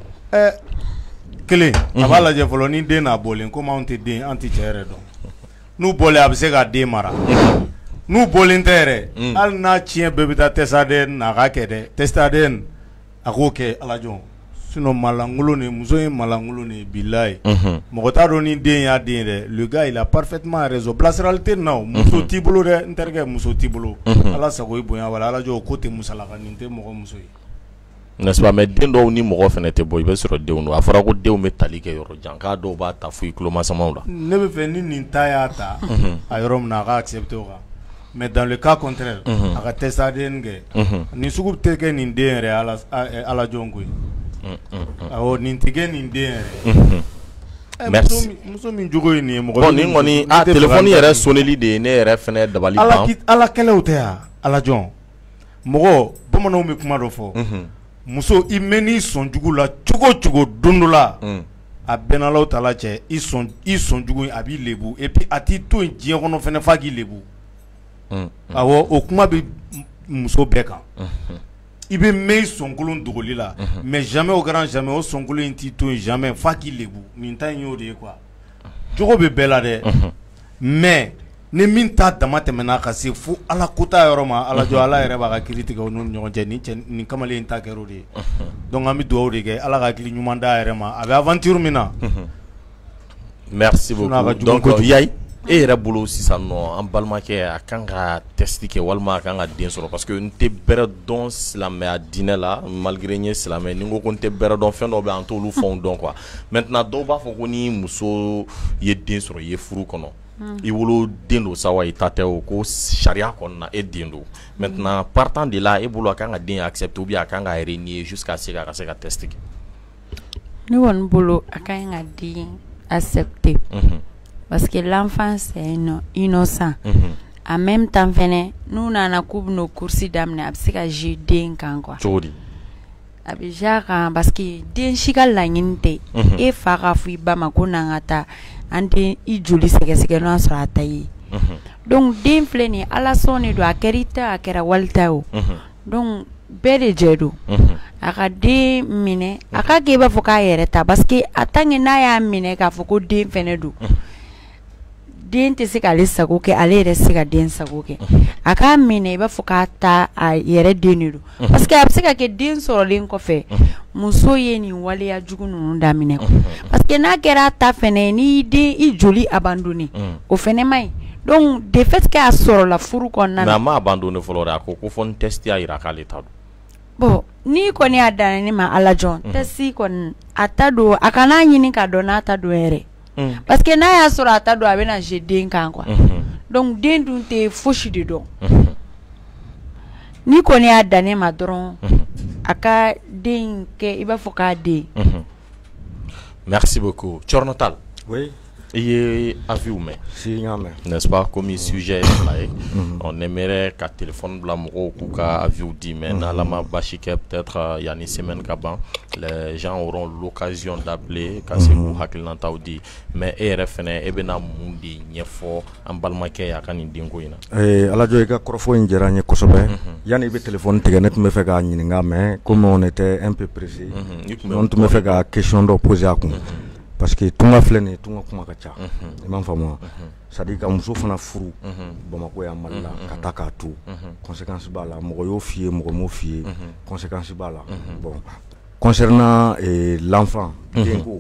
Speaker 4: kelen a b'a lajɛ fɔlɔ ni den n'a bɔlen komi anw tɛ den an tɛ cɛ yɛrɛ dɔn n'u bɔlen a bɛ se ka den mara n'u bɔlen tɛ yɛrɛ hali n'a tiɲɛ bɛɛ bɛ taa test ADN na a ka kɛ dɛ test ADN a k'o kɛ Alajon sinon maalankolon de muso ye maalankolon de bilahi mɔgɔ t'a dɔn ni den y'a den dɛ le gars il a parfaitement raison bilasiralité na muso t'i bolo dɛ n terikɛ muso t'i bolo ala sago i bonya wala Alajon o ko tɛ musalaka nin tɛ mɔgɔ muso ye
Speaker 1: n'est-ce pas mais den dɔw ni mɔgɔ fɛnɛ tɛ bɔ i bɛ sɔrɔ denw don a fɔra ko denw bɛ tali kɛ yɔrɔ jan k'a dɔw b'a ta fo i tulomasamaw la
Speaker 4: ne bɛ fɛ ni nin ta y'a ta a yɔrɔ min na a ka accepter o kan mais dans le cas contraire a ka test ADN kɛ nin sugu tɛ kɛ nin den yɛrɛ Alajon koyi awɔ nin tɛ kɛ nin den yɛrɛ
Speaker 1: merci
Speaker 4: muso min jogo ye nin ye mɔgɔ
Speaker 1: bon nin kɔni téléphone yɛrɛ sonneli de ye ne yɛrɛ fɛnɛ dabali ban
Speaker 4: ala kɛlɛw tɛ yan Alajon mɔgɔ bamananw bɛ kuma dɔ fɔ muso i mɛn n'i sɔn jugu la cogo cogo don dɔ la a bɛnnalaw ta la cɛ i sɔn jugu a b'i lebu et puis a t'i to yen diɲɛ kɔnɔ fɛnɛ f'a k'i lebu awɔ o kuma bɛ muso bɛɛ kan i bɛ mɛn sɔnkolon dogoli la mais jamais au grand jamais o sɔnkolon in t'i to yen jamais f'a k'i lebu nin ta in y'o de ye quoi jogo bɛ bɛɛ la dɛ mais ni min ta dama tɛmɛna ka se fo ala kota yɔrɔ ma ala jɔ ala yɛrɛ b'a ka kiiri tigɛ o n'u ɲɔgɔn cɛ nin kamalen in ta kɛra o de ye donc an bɛ dugawu de kɛ ala ka hakili ɲuman d'a yɛrɛ ma a bɛ aventure min na
Speaker 1: merci beaucoup donc Yayi e yɛrɛ bolo sisan nɔ an balimakɛ a kan ka test kɛ walima a kan ka den sɔrɔ parce que n tɛ bɛrɛ dɔn silamɛya diinɛ la malgré n ye silamɛ ni n ko n tɛ bɛrɛ dɔn fɛn dɔw bɛ an t'olu fɛnw dɔn quoi maintenant dɔw b'a fɔ ko ni muso ye den sɔrɔ i ye furu kɔnɔ i wolo den do sa wa i ta tɛ o ko sariya kɔnɔna e den do maintenant partant de là e bolo a kan ka den accepter ou bien a kan ka renier jusqu'à ce que a ka se ka test kɛ
Speaker 3: ne kɔni bolo a kan ka den accepter parce que l'enfant c'est innocent en même temps fɛnɛ n'u nana k'u bɛna course daminɛ a bɛ se ka jouer den kan quoi
Speaker 1: cogo di
Speaker 3: a bɛ jouer kan parce que den si ka laɲini tɛ e fa ka fɔ i ba ma ko n'an ka taa an den i joli sɛgɛsɛgɛ n'o y'a sɔrɔ a ta ye donc den filɛ nin ye ala sɔn de don a kɛra i ta a kɛra wali ta o donc bɛɛ de jɛ don a ka den minɛ a ka kɛ i b'a fɔ k'a yɛrɛ ta parce que a tant que n'a y'a minɛ k'a fɔ ko den fɛnɛ don den tɛ se k'ale sago kɛ ale yɛrɛ se ka den sago kɛ a k'a minɛ i b'a fɔ k'a ta a yɛrɛ den de don parce que a bɛ se ka kɛ den sɔrɔlen kɔfɛ muso ye nin waleya jugu ninnu daminɛ parce que n'a kɛra a ta fɛnɛ n'i den i joli abandonné o fɛnɛ ma ɲi donc de fait que a sɔrɔla furu kɔnɔna na
Speaker 1: mais a ma abandonné fɔlɔ dɛ a ko fɔ n test y'a jira k'ale ta don
Speaker 3: bon n'i kɔni y'a danne ne ma ala jɔn test kɔni a ta don a kana ɲini k'a dɔn n'a ta don yɛrɛ parce que n'a y'a sɔrɔ a ta don a bɛna jouer den kan quoi donc den dun tɛ fosi de dɔn n'i kɔni y'a danne ma dɔrɔn a ka den kɛ i b'a fɔ k'a den
Speaker 1: merci beaucoup Chornotal
Speaker 5: oui
Speaker 1: i ye avis mɛn
Speaker 5: si y'a mɛn
Speaker 1: n'est-ce pas comme sujet fila ye on aimerait ka téléphone bila mɔgɔw k'u ka avis di mais n'ala ma basi kɛ peut-être yani semaine ka ban les gens auront l'occasion d'appeler ka se k'u hakilinataw di mais e yɛrɛ fɛnɛ e bɛna mun de ɲɛfɔ an balimakɛ a ka nin denko in na
Speaker 5: alajɔ i ka kɔrɔfɔ in diyara n ye kosɛbɛ yani i bɛ téléphone tigɛ ne tun bɛ fɛ k'a ɲininka mais comme on était un peu pressé on tun bɛ fɛ ka question dɔ poser a kun parce que tunga filɛ nin ye tunga kuma ka ca i m'a faamu c'est à dire ka muso fana furu Bamakɔ yan Mali la ka taa k'a to conséquence b'a la mɔgɔ y'o f'i ye mɔgɔ m'o f'i ye conséquence b'a la bon concernant l'enfant denko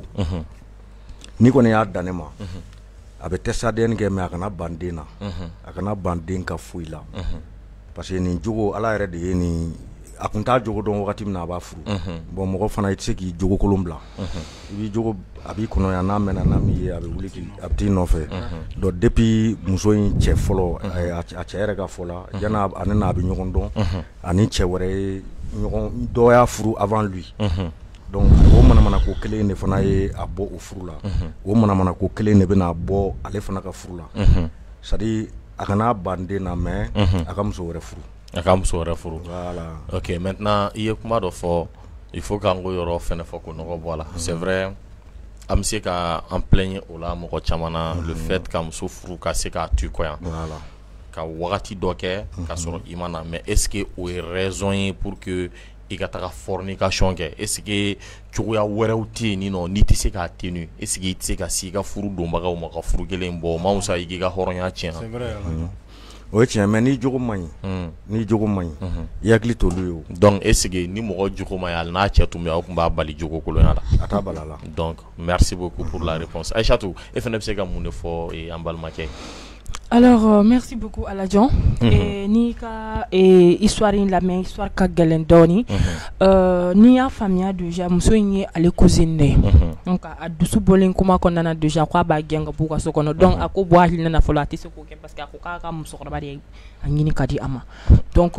Speaker 5: n'i kɔni y'a dan ne ma a bɛ test ADN kɛ mais a kana ban den na a kana ban den ka foyi la parce que nin jogo ala yɛrɛ de ye nin a kun t'a jogo dɔn wagati min na a b'a furu bon mɔgɔ fana i tɛ se k'i jogo kolon bila i b'i jogo a b'i kɔnɔ yan n'a mɛnna n'a m'i ye a bɛ wuli a bɛ t'i nɔfɛ donc depuis muso in cɛ fɔlɔ a cɛ yɛrɛ ka fɔ la yan'a ale n'a bɛ ɲɔgɔn dɔn ani cɛ wɛrɛ ye ɲɔgɔn dɔ y'a furu avant lui donc o manamana ko kelen de fana ye a bɔ o furu la o manamana ko kelen de bɛna bɔ ale fana ka furu la c'est à dire a kana ban den na mais a ka muso wɛrɛ furu.
Speaker 1: A ka muso wɛrɛ furu.
Speaker 5: Voilà.
Speaker 1: Ok, maintenant i ye kuma dɔ fɔ il faut k'an ko yɔrɔ fɛnɛ fɔ ko nɔgɔ bɔ a la. C'est vrai an bɛ se ka an plaigne o la mɔgɔ caman na le fait ka muso furu ka se k'a to i kɔ yan.
Speaker 5: Voilà.
Speaker 1: Ka wagati dɔ kɛ ka sɔrɔ i ma na mais est ce que o ye raison ye pour que i ka taga fornication kɛ est ce que cogoya wɛrɛw tɛ yen nɔ n'i tɛ se k'a tenu est ce que i tɛ se ka si i ka furu donbagaw ma ka furu kelen bɔ o ma wusa i k'i ka hɔrɔnya tiɲɛ.
Speaker 4: C'est vrai.
Speaker 5: O ye tiɲɛ mais ni jogo man ɲi ni jogo man ɲi i hakili t'olu ye o.
Speaker 1: Donc est ce que ni mɔgɔ jogo man ɲi hali n'a cɛ tun bɛ yen aw tun b'a bali jogo kolonya la.
Speaker 5: A t'a bali a la.
Speaker 1: Donc merci beaucoup pour la réponse. Aïchatou e fɛnɛ bɛ se ka mun de fɔ an balimakɛ.
Speaker 2: Alors, merci beaucoup Aladjon. Ni ka histoire in la main, histoire ka gɛlɛn dɔɔni. Ni y'a faamuya déjà muso in ye ale cousine de. Donc a dusu bɔlen kuma kɔnɔna na déjà ko a b'a gɛn ka b'u ka so kɔnɔ. Donc a ko bɔ a hakilina na fɔlɔ a tɛ se k'o kɛ parce que a ko k'a ka musokɔrɔba de a ɲini ka di a ma. Donc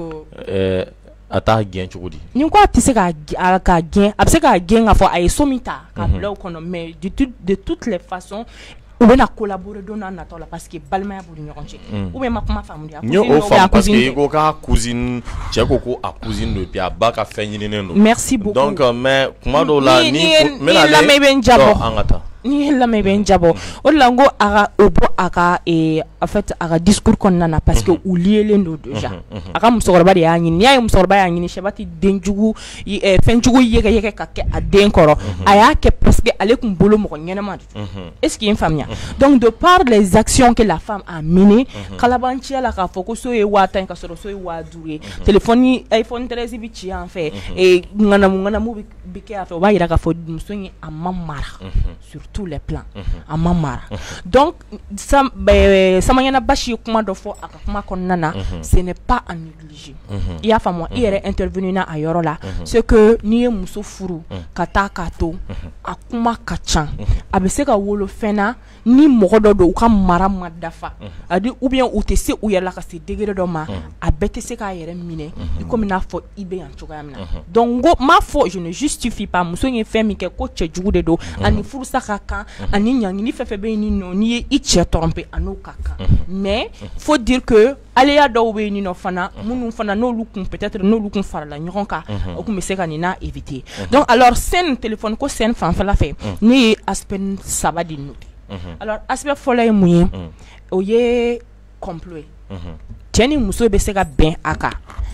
Speaker 1: a t'a gɛn cogo di?
Speaker 2: Ni ko a tɛ se k'a gɛn, a bɛ se k'a gɛn k'a fɔ a ye so min ta k'a bila o kɔnɔ mais de toutes les façons ou bien à collaborer dans la nature parce que balimaya b'u ni ɲɔgɔn cɛ ou bien ma kuma faamuya
Speaker 1: parce que i ko k'a cousine cɛ ko ko a cousine do puis a ba ka fɛn ɲininen do.
Speaker 2: Merci beaucoup.
Speaker 1: Donc mais kuma dɔw la ni
Speaker 2: lamɛn bɛ n jabɔ
Speaker 1: an ka taa
Speaker 2: ni la me ben jabo o la ngo aga obo aga en fait aga discours kon nana parce que ou lielen do déjà aga musokoroba de ya nyini ya musokoroba ya nyini shabati denjugu fenjugu yeke ka ke a den koro aya ke parce que ale kun bolo mo nyana ma est-ce qu'il y a une femme donc de par les actions que la femme a menées kalabanchi la ka foko so e wata ka so e wadure téléphone iPhone 13 bi ci en fait et ngana mu bi ke afa ba ira ka fo musonyi amamara sur tous les plans amamara donc ça samanyana bashi kuma do fo aka kuma konnana ce n'est pas à négliger il y a femme il est intervenu na ayoro là ce que ni muso furu kata kato akuma kachan abese ka wolo fena ni mogodo do ka mara madafa adi ou bien ou te se ou yela ka se degré do ma abete se ka yere mine comme na fo ibe an chogamna donc ma fo je ne justifie pas muso ngi femi ke ko chejugu de do ani furu saka kan ani nyangi ni fefe be ni no ni i che tromper anu kaka mais faut dire que aléa do we ni no fana munu fana no lukun peut-être no lukun fara la nyoka o ku me se ka ni na éviter donc alors sen téléphone ko sen fan fa la fait ni aspect sabadi no alors aspect folay muye o ye complot teni muso be se ka ben aka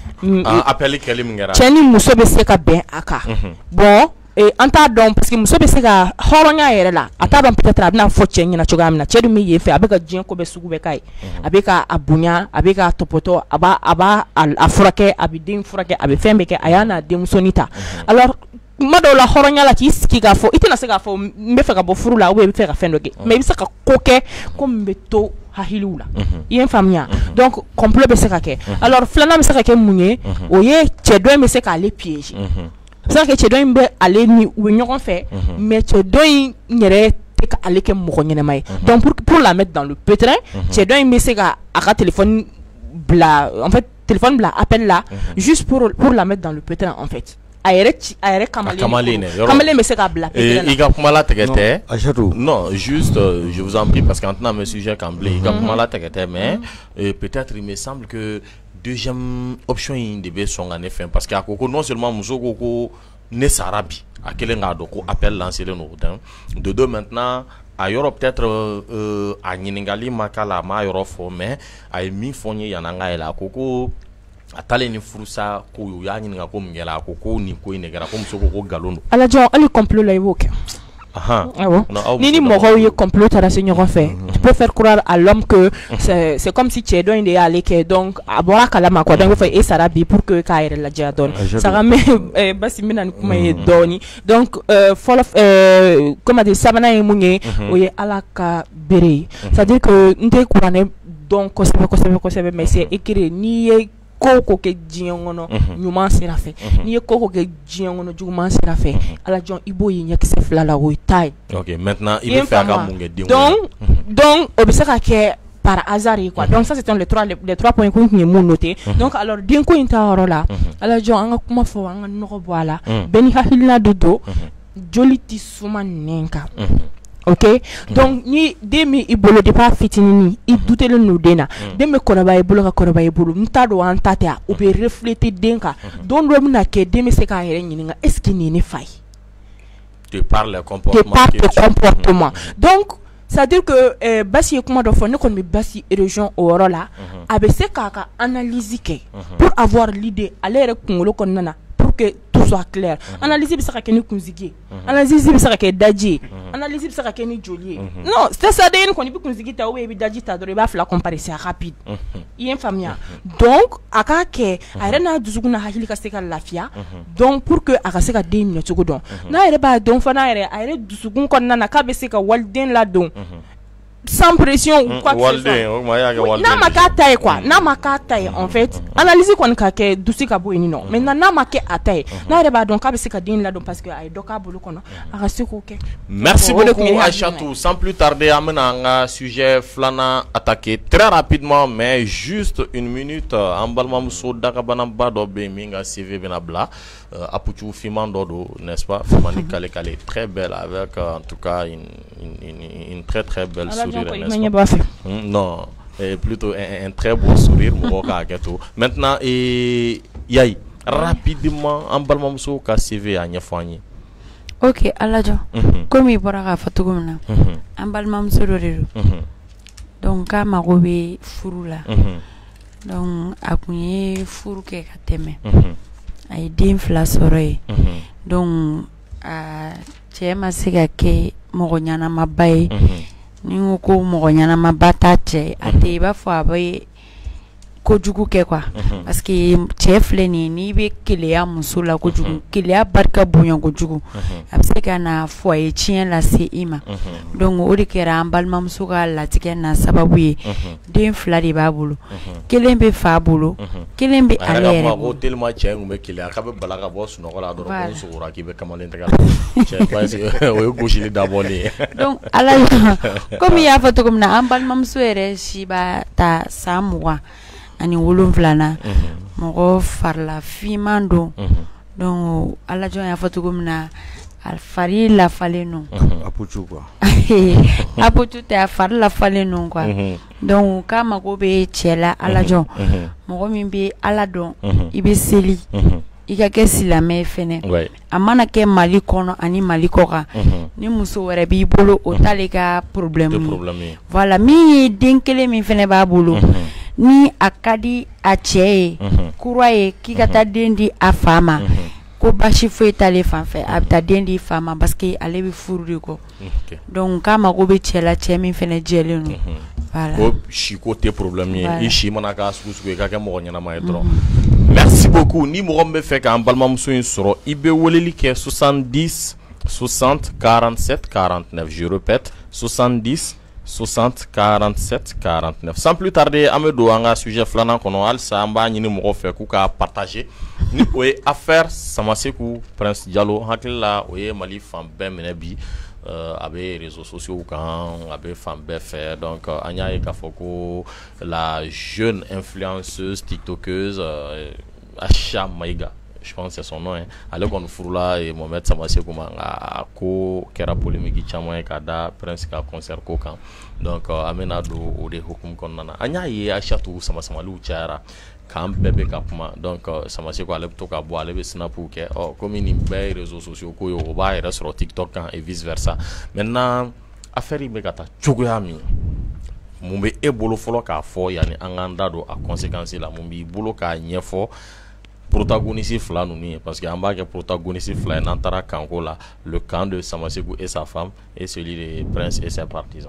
Speaker 1: appel kelim ngara
Speaker 2: teni muso be se ka ben aka bon et anta don parce que muso be se ka horonya yere la ata don peut-être abna fo chenyi na choga amna chedu mi ye fe abeka jien ko be sugu be kai abeka abunya abeka topoto aba afurake abidin furake abe fembe ke ayana de musonita alors mado la horonya la ki ski ga fo itina se ga fo mbe fe ga bo furu la ou be fe ga fendo ke mais bisa ka koke comme beto hahilula yen famia donc complot be se ka ke alors flana be se ka ke munye oye chedo me se ka le piège ça que chedo mbe ale ni ou ñokon fait mais chedo ñere te ka ale ke mo ñene may donc pour la mettre dans le pétrin chedo me se ka aka téléphone bla en fait téléphone bla appel là juste pour la mettre dans le pétrin en fait ayere kamale mais c'est kabla
Speaker 1: iga kumala tegete non juste je vous en prie parce qu'entend un sujet kamble iga kumala tegete mais peut-être il me semble que deuxième option il devait son en effet parce que akoko non seulement musoko ko ne sarabi akelenga do ko appel lancer le no de deux maintenant ayoro peut-être a nyiningali makala ma ayoro fo mais ay mi fonye yananga ela akoko atale ni furusa ko yo ya nyinga ko mngela ko ni ko inegara ko musoko ko galondo
Speaker 2: ala jo ali complot la evoque Nini moro ye complot à la seigneur fait. Tu peux faire croire à l'homme que c'est comme si tu es dans une allée que donc à boire kalama quoi donc il faut et sarabi pour que kaire la dia donne. Ça ramène basi mina kuma ye doni. Donc comme a dit sabana e munye oye alaka bere. C'est-à-dire que nte kurane donc kosebe mais c'est écrit ni koko ke diongono nyuma sera fait ni koko ke diongono juma sera fait ala jon ibo yinya ki se flala wo tai.
Speaker 1: OK, maintenant il veut faire comme munge dingo.
Speaker 2: Donc obisaka ke par hasard quoi. Donc ça c'était les trois points qu'on ni mon noté. Donc alors dinko inta rola ala jon anga kuma fo anga no boala beni hahilna dodo joliti suma nenka. OK, donc ni demi ibolo de pas fitini i douter le no dena demi konoba ibolo ka konoba ibolo ntado antata o be refléter denka don do mna ke demi se ka here nyinga est-ce que ni fay
Speaker 1: te parle le comportement
Speaker 2: donc ça veut dire que basi kuma do fo ne kon mi basi région oro la abese ka analyse ke pour avoir l'idée aller rek ngolo kon nana pour que tout soit clair. Analyse bisa ka ni kunzigi. Analyse bisa ka daji. Analyse bisa ka ni joli. Non, c'est ça d'ailleurs qu'on peut kunzigi ta ou bi daji ta do ba fla comparaison rapide. Yen famia. Donc aka ke arena duzuguna hahili ka seka lafia. Donc pour que aka seka 2 minutes ko don. Na ere ba don fa na ere dusugun kon na ka be seka walden la don. Sans pression ou quoi que ce soit. Na makata quoi, na makata en fait. Analyse qu'on ka ke douci ka boini non. Mais na make atai. Na reba donc ka be se ka din la donc parce que ay doka bolu kono. Ara se ko ke.
Speaker 1: Merci beaucoup Achatou. Sans plus tarder amena nga sujet flana attaqué très rapidement mais juste 1 minute ambalma muso daka banamba do be minga CV benabla apuchu fimandodo n'est-ce pas? Fimani kale kale très belle avec en tout cas une très très belle sourire. Non, plutôt un très beau sourire. Maintenant, Yaï, rapidement, en balmamso ka CV à Nyafani.
Speaker 3: Ok, alajo. Comme il pourra faire tout comme ça. Un balmam sur le réseau. Donc, quand ma robe furula. Donc, après, furu ke kateme. Ay din fla soroy. Donc, cɛ ma se ka kɛ mɔgɔ ɲanamaba ye ni ko ko mɔgɔ ɲanamaba t'a cɛ a tɛ i b'a fɔ a bɛ kojugu kɛ quoi parce que cɛ filɛ nin ye n'i bɛ keleya muso la kojugu keleya barika bonya kojugu a bɛ se ka na fɔ a ye tiɲɛ lase i ma donc o de kɛra an balimamuso ka latigɛ na sababu ye den fila de b'a bolo kelen bɛ fa bolo kelen bɛ ale yɛrɛ bolo.
Speaker 1: ko tellement cɛ kun bɛ keleya k'a bɛ bala ka bɔ sunɔgɔ la dɔrɔn ko sogora k'i bɛ kamalen tɛgɛ la cɛ parce que o ye gosili dabɔlen ye.
Speaker 3: donc ala comme i y'a fɔ cogo min na an balimamuso yɛrɛ si b'a ta san 20 ani 7 na mɔgɔ farila fiman don donc ala jɔn y'a fɔ cogo min na a fari lafalen non
Speaker 5: apuchu quoi
Speaker 3: apuchu tɛ a fari lafalen non quoi donc k'a mago bɛ cɛ la ala jɔn mɔgɔ min bɛ ala dɔn i bɛ seli i ka kɛ silamɛ fɛnɛ a mana kɛ Mali kɔnɔ ani Mali kɔ kan ni muso wɛrɛ b'i bolo o t'ale ka problème ye voilà min ye den kelen min fɛnɛ b'a bolo ni a ka di a cɛ ye kura ye k'i ka taa den di a fa ma ko basi foyi t'ale fan fɛ a bɛ taa den di fa ma parce que ale bɛ furu de kɔ donc k'a mago bɛ cɛ la cɛ min fɛnɛ jɛlen don voilà
Speaker 1: ko si ko tɛ problème ye i si mana k'a sugu sugu ye k'a kɛ mɔgɔ ɲɛnama ye dɔrɔn. Merci beaucoup. Ni mɔgɔ min bɛ fɛ k'an balimamuso in sɔrɔ i bɛ weleli kɛ 70 60 47 49 je répète 70 60 47 49 sans plus tarder an bɛ don an ka sujet filanan kɔnɔ halisa an b'a ɲini mɔgɔw fɛ k'u ka partager ni o ye affaire Samaseku Prince Diallo hakili la o ye Mali fan bɛɛ minɛ bi a bɛ réseaux sociaux kan a bɛ fan bɛɛ fɛ donc an y'a ye k'a fɔ ko la jeune influenceuse tiktokeuse Aisha Maïga je pense c'est son nom hein ale kɔni furula Mohamed Samaseku ma nka ko kɛra polémique caman ye ka da Prince ka concert ko kan donc an bɛna don o de hukumu kɔnɔna na an y'a ye Aishatu samasamaliw cayara k'an bɛɛ bɛ ka kuma donc Samaseku ale bɛ to ka bɔ ale bɛ snapu kɛ komi nin bɛɛ ye réseaux sociaux ko ye o b'a yɛrɛ sɔrɔ TikTok kan et vice versa maintenant affaire in bɛ ka taa cogoya min mun bɛ e bolo fɔlɔ k'a fɔ yanni an k'an da don a conséquence la mun b'i bolo k'a ɲɛfɔ protagoniste fila ninnu ye parce que an b'a kɛ protagoniste fila ye n'an taara kanko la le camp de Samaseku et sa femme et celui de Prince et ses partisans.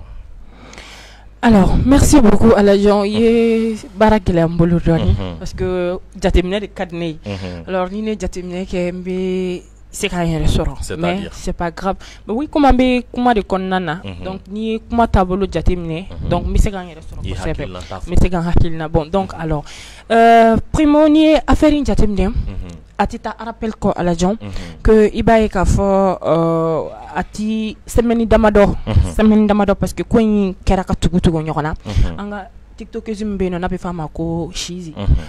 Speaker 2: Alors, merci beaucoup Alajon. Ye baara gɛlɛya n bolo dɔɔni parce que jateminɛ de ka di ne ye. Alors ni ne jateminɛ kɛ n bɛ se k'an yɛrɛ sɔrɔ mais c'est pas grave. Mais oui comme an bɛ kuma de kɔnɔna na donc ni ye kuma taabolo jateminɛ donc n bɛ se k'an yɛrɛ sɔrɔ kosɛbɛ n bɛ se k'an hakilina bon donc alors primo ni ye affaire in jateminɛ a tɛ taa rappel kɔ Alajon que i b'a ye k'a fɔ a ti semaine damadɔ parce que ko in kɛra ka tugu ɲɔgɔn na an ka tiktokeuse min bɛ yen nɔ n'a bɛ f'a ma ko Shizi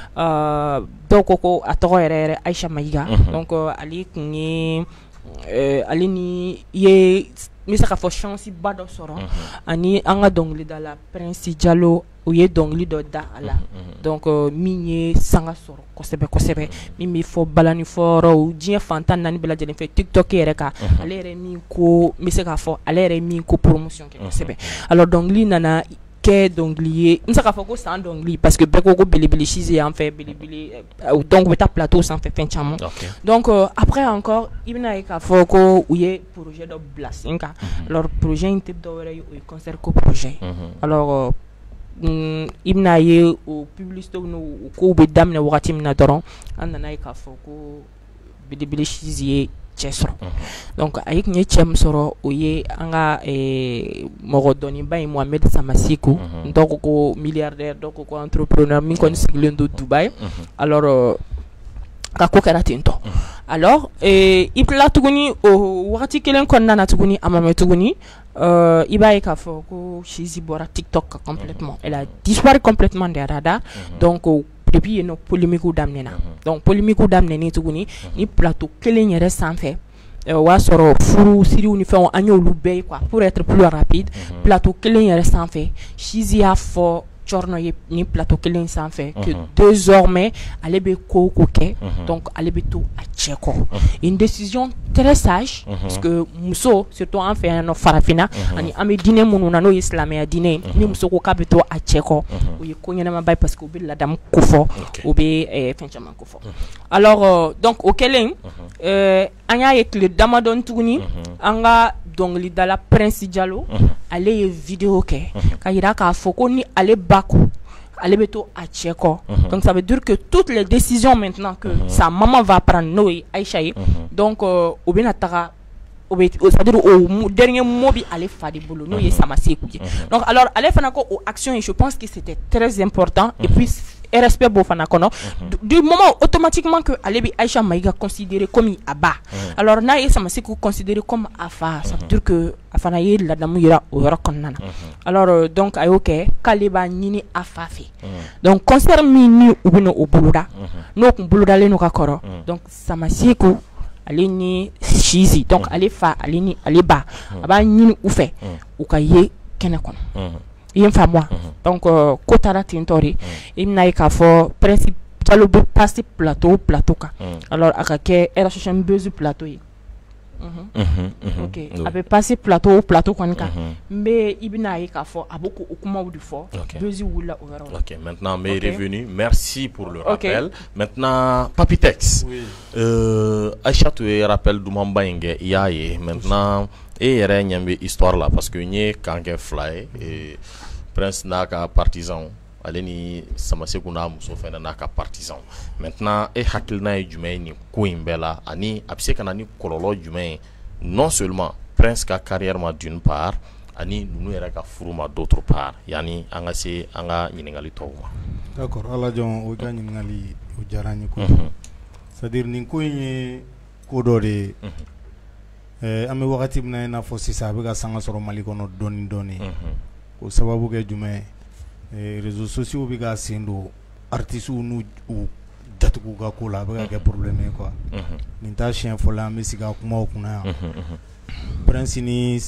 Speaker 2: dɔw ko a tɔgɔ yɛrɛ Aisha Maïga donc ale kun ye ale ni ye n bɛ se k'a fɔ chance ba dɔ sɔrɔ ani an ka dɔnkilidala Prince Diallo u ye dɔnkili dɔ da a la donc min ye sanga sɔrɔ kosɛbɛ min bɛ fɔ balani fɔyɔrɔw diɲɛ fantan naani bɛɛ lajɛlen fɛ TikTok yɛrɛ kan ale yɛrɛ min ko n bɛ se k'a fɔ ale yɛrɛ min ko promotion kɛ kosɛbɛ alors dɔnkili nana kɛ dɔnkili ye n bɛ se k'a fɔ ko san dɔnkili parce que bɛɛ ko belebele Shizi y'an fɛ belebele donc u bɛ taa plateau sanfɛ fɛn caman donc après encore i bɛna ye k'a fɔ ko u ye projet dɔ bila sen kan alors projet in tɛ dɔwɛrɛ ye o ye concert ko projet alors i bɛna ye o publicité n'o kow bɛ daminɛ wagati min na dɔrɔn an nana ye k'a fɔ ko belebele Shizi ye cɛ sɔrɔ donc a ye kun ye cɛ min sɔrɔ o ye an ka mɔgɔ dɔnniba ye Mohamed Samaseku dɔw ko milliardaire dɔw ko entrepreneur min kɔni sigilen don Dubaï alors ka ko kɛra ten tɔ alors i tila tuguni o wagati kelen kɔnɔna na tuguni a ma mɛn tuguni i b'a ye k'a fɔ ko Shizi bɔra TikTok kan complètement elle a disparu complètement des radars donc depuis yen nɔ polémique daminɛna donc polémique daminɛnen tuguni ni plateau kelen yɛrɛ sanfɛ o y'a sɔrɔ furu siriw ni fɛnw an y'olu bɛɛ ye quoi pour être plus rapide plateau kelen yɛrɛ sanfɛ Shizi y'a fɔ Chorno ni plateau kelen sanfɛ que désormais ale be ko kɛ donc ale be to a cɛ kɔ une décision très sage parce que muso surtout an fɛ yan nɔ farafina ani an bɛ diinɛ minnu na n'o ye silamɛya diinɛ ni muso ko k'a bɛ to a cɛ kɔ o ye ko ɲɛnamaba ye parce que o bɛ ladamu ko fɔ o bɛ fɛn caman ko fɔ alors donc o kɛlen an y'a ye tile damadɔni tuguni an ka dɔnkilidala Prince Diallo ale ye vidéo kɛ ka yira k'a fɔ ko ni ale ba ko ale bɛ to a cɛ kɔ donc ça veut dire que toutes les décisions maintenant que sa maman va prendre n'o ye Aïcha ye donc o bɛna taga c'est-à-dire au dernier mot bi ale fa de bolo n'o ye Samaseku ye donc alors ale fana ko o action je pense que c'était très important et puis respect bo fana kono du moment automatiquement que ale bi Aïcha Maïga considéré comme aba alors na ye Samaseku considéré comme afa ça veut dire que afana ye ladamu yira o yɔrɔ kɔnɔna na alors donc ayo kɛ k'ale b'a ɲini afa fɛ donc concert min ni u bɛna o boloda n'o kun bolodalen no ka kɔrɔ donc Samaseku ale ni Shizi donc ale fa ale ni ale ba a b'a ɲini u fɛ u ka ye kɛnɛ kɔnɔ i ye n faamuya donc ko taara ten tɔ de i bɛna ye k'a fɔ Prince Diallo bɛ passer plateau kan alors a ka kɛ RHM Buzz plateau ye ok a bɛ passer plateau kɔni kan n bɛ i bɛna ye k'a fɔ a bɛ k'o kumaw de fɔ Buzz wulila o yɔrɔ la.
Speaker 1: Ok, maintenant mais revenu, merci pour le rappel. Maintenant Papitex, Aïcha tu es rappel duman ba in kɛ i y'a ye maintenant e yɛrɛ ɲɛ bɛ histoire la parce que n ye kan kɛ fila ye Prince n'a ka partisan ale ni Samaseku n'a muso fɛnɛ n'a ka partisan maintenant e hakilina ye jumɛn ye nin ko in bɛɛ la ani a bɛ se ka na ni kɔlɔlɔ jumɛn ye non seulement Prince ka carrière ma d'une part ani ninnu yɛrɛ ka furu ma d'autre part yani an ka se an ka ɲininkali tɔw ma.
Speaker 4: D'accord, ala jɔn o ka ɲininkali o diyara n ye kojugu c'est-à-dire nin ko in ye ko dɔ de ye an bɛ wagati min na i n'a fɔ sisan a bɛ ka sanga sɔrɔ Mali kɔnɔ dɔɔni dɔɔni ko sababu kɛ jumɛn ye réseaux sociaux bɛ ka sen don artistes n'u jatigiw ka ko la a bɛ ka kɛ problème ye quoi nin t'a siɲɛ fɔlɔ an bɛ sigi a kuma o kunna yan Prince ni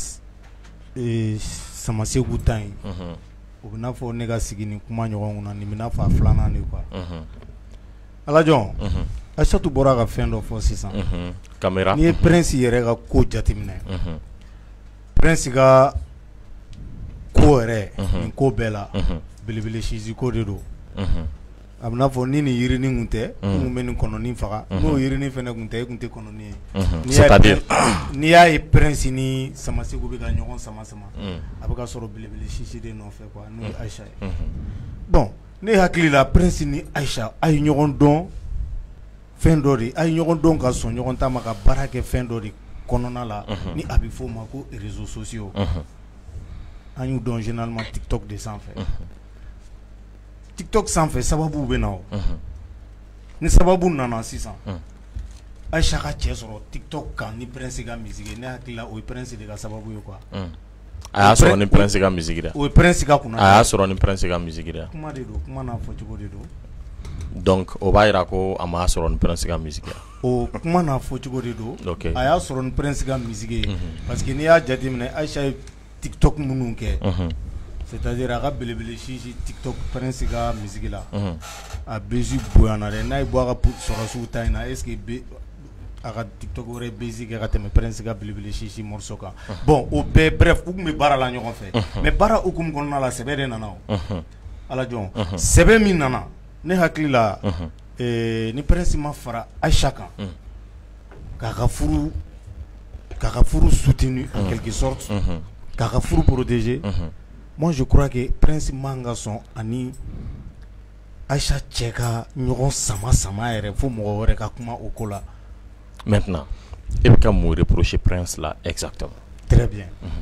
Speaker 4: Samaseku ta in o bɛ n'a fɔ ne ka sigi nin kuma ɲɔgɔn kunna nin bɛ n'a fɔ a filanan de quoi ala jɔn Aïchatou bɔra ka fɛn dɔ fɔ sisan
Speaker 1: caméra
Speaker 4: n'i ye Prince yɛrɛ ka ko jateminɛ Prince ka ko yɛrɛ nin ko bɛɛ la belebele Shizi ko de don a bɛ n'a fɔ ni nin yirinin kun tɛ n kun bɛ nin kɔnɔnin faga n'o yirinin fɛnɛ kun tɛ e kun tɛ kɔnɔnin ye
Speaker 1: c'est-à-dire
Speaker 4: n'i y'a ye Prince ni Samaseku bɛ ka ɲɔgɔn sama a bɛ ka sɔrɔ belebele Shizi de nɔfɛ quoi n'o ye Aïcha ye bon ne hakili la Prince ni Aïcha a ye ɲɔgɔn dɔn fɛn dɔ de a ye ɲɔgɔn dɔn ka sɔn ɲɔgɔn ta ma ka baara kɛ fɛn dɔ de kɔnɔna la ni a bɛ f'o ma ko réseaux sociaux an y'u dɔn généralement TikTok de sanfɛ TikTok sanfɛ sababu bɛ na o ni sababu nana sisan Aïcha ka cɛ sɔrɔ TikTok kan ni Prince ka musique ne hakili la o ye Prince de ka sababu ye quoi
Speaker 1: a y'a sɔrɔ ni Prince ka musique de
Speaker 4: o ye Prince ka kunna
Speaker 1: a y'a sɔrɔ ni Prince ka musique de
Speaker 4: kuma de don kuma n'a fɔcogo de don
Speaker 1: donc o b'a yira ko a m'a sɔrɔ ni Prince ka musique
Speaker 4: o kuma n'a fɔcogo de don
Speaker 1: ok
Speaker 4: a y'a sɔrɔ ni Prince ka musique ye parce que n'i y'a jateminɛ Aïcha ye TikTok minnu kɛ c'est-à-dire a ka belebele Shizi TikTok Prince ka musique la a Buzz bonyana dɛ n'a ye bɔ a ka sɔrɔsiw ta in na est-ce que a ka TikTok wɛrɛ Buzz kɛ ka tɛmɛ Prince ka belebele Shizi morceau kan bon o bɛɛ bref u tun bɛ baara la ɲɔgɔn fɛ mais baara hukumu kɔnɔna la sɛbɛ de nana o ala jɔn sɛbɛ min nana ne hakili la ni Prince ma fara Aïcha kan k'a ka furu soutenu en quelque sorte k'a ka furu protéger moi je crois que Prince man ka sɔn ani Aïcha cɛ ka ɲɔgɔn sama yɛrɛ fo mɔgɔ wɛrɛ ka kuma o ko la
Speaker 1: maintenant e bɛ ka mun reprocher Prince la exactement
Speaker 4: très bien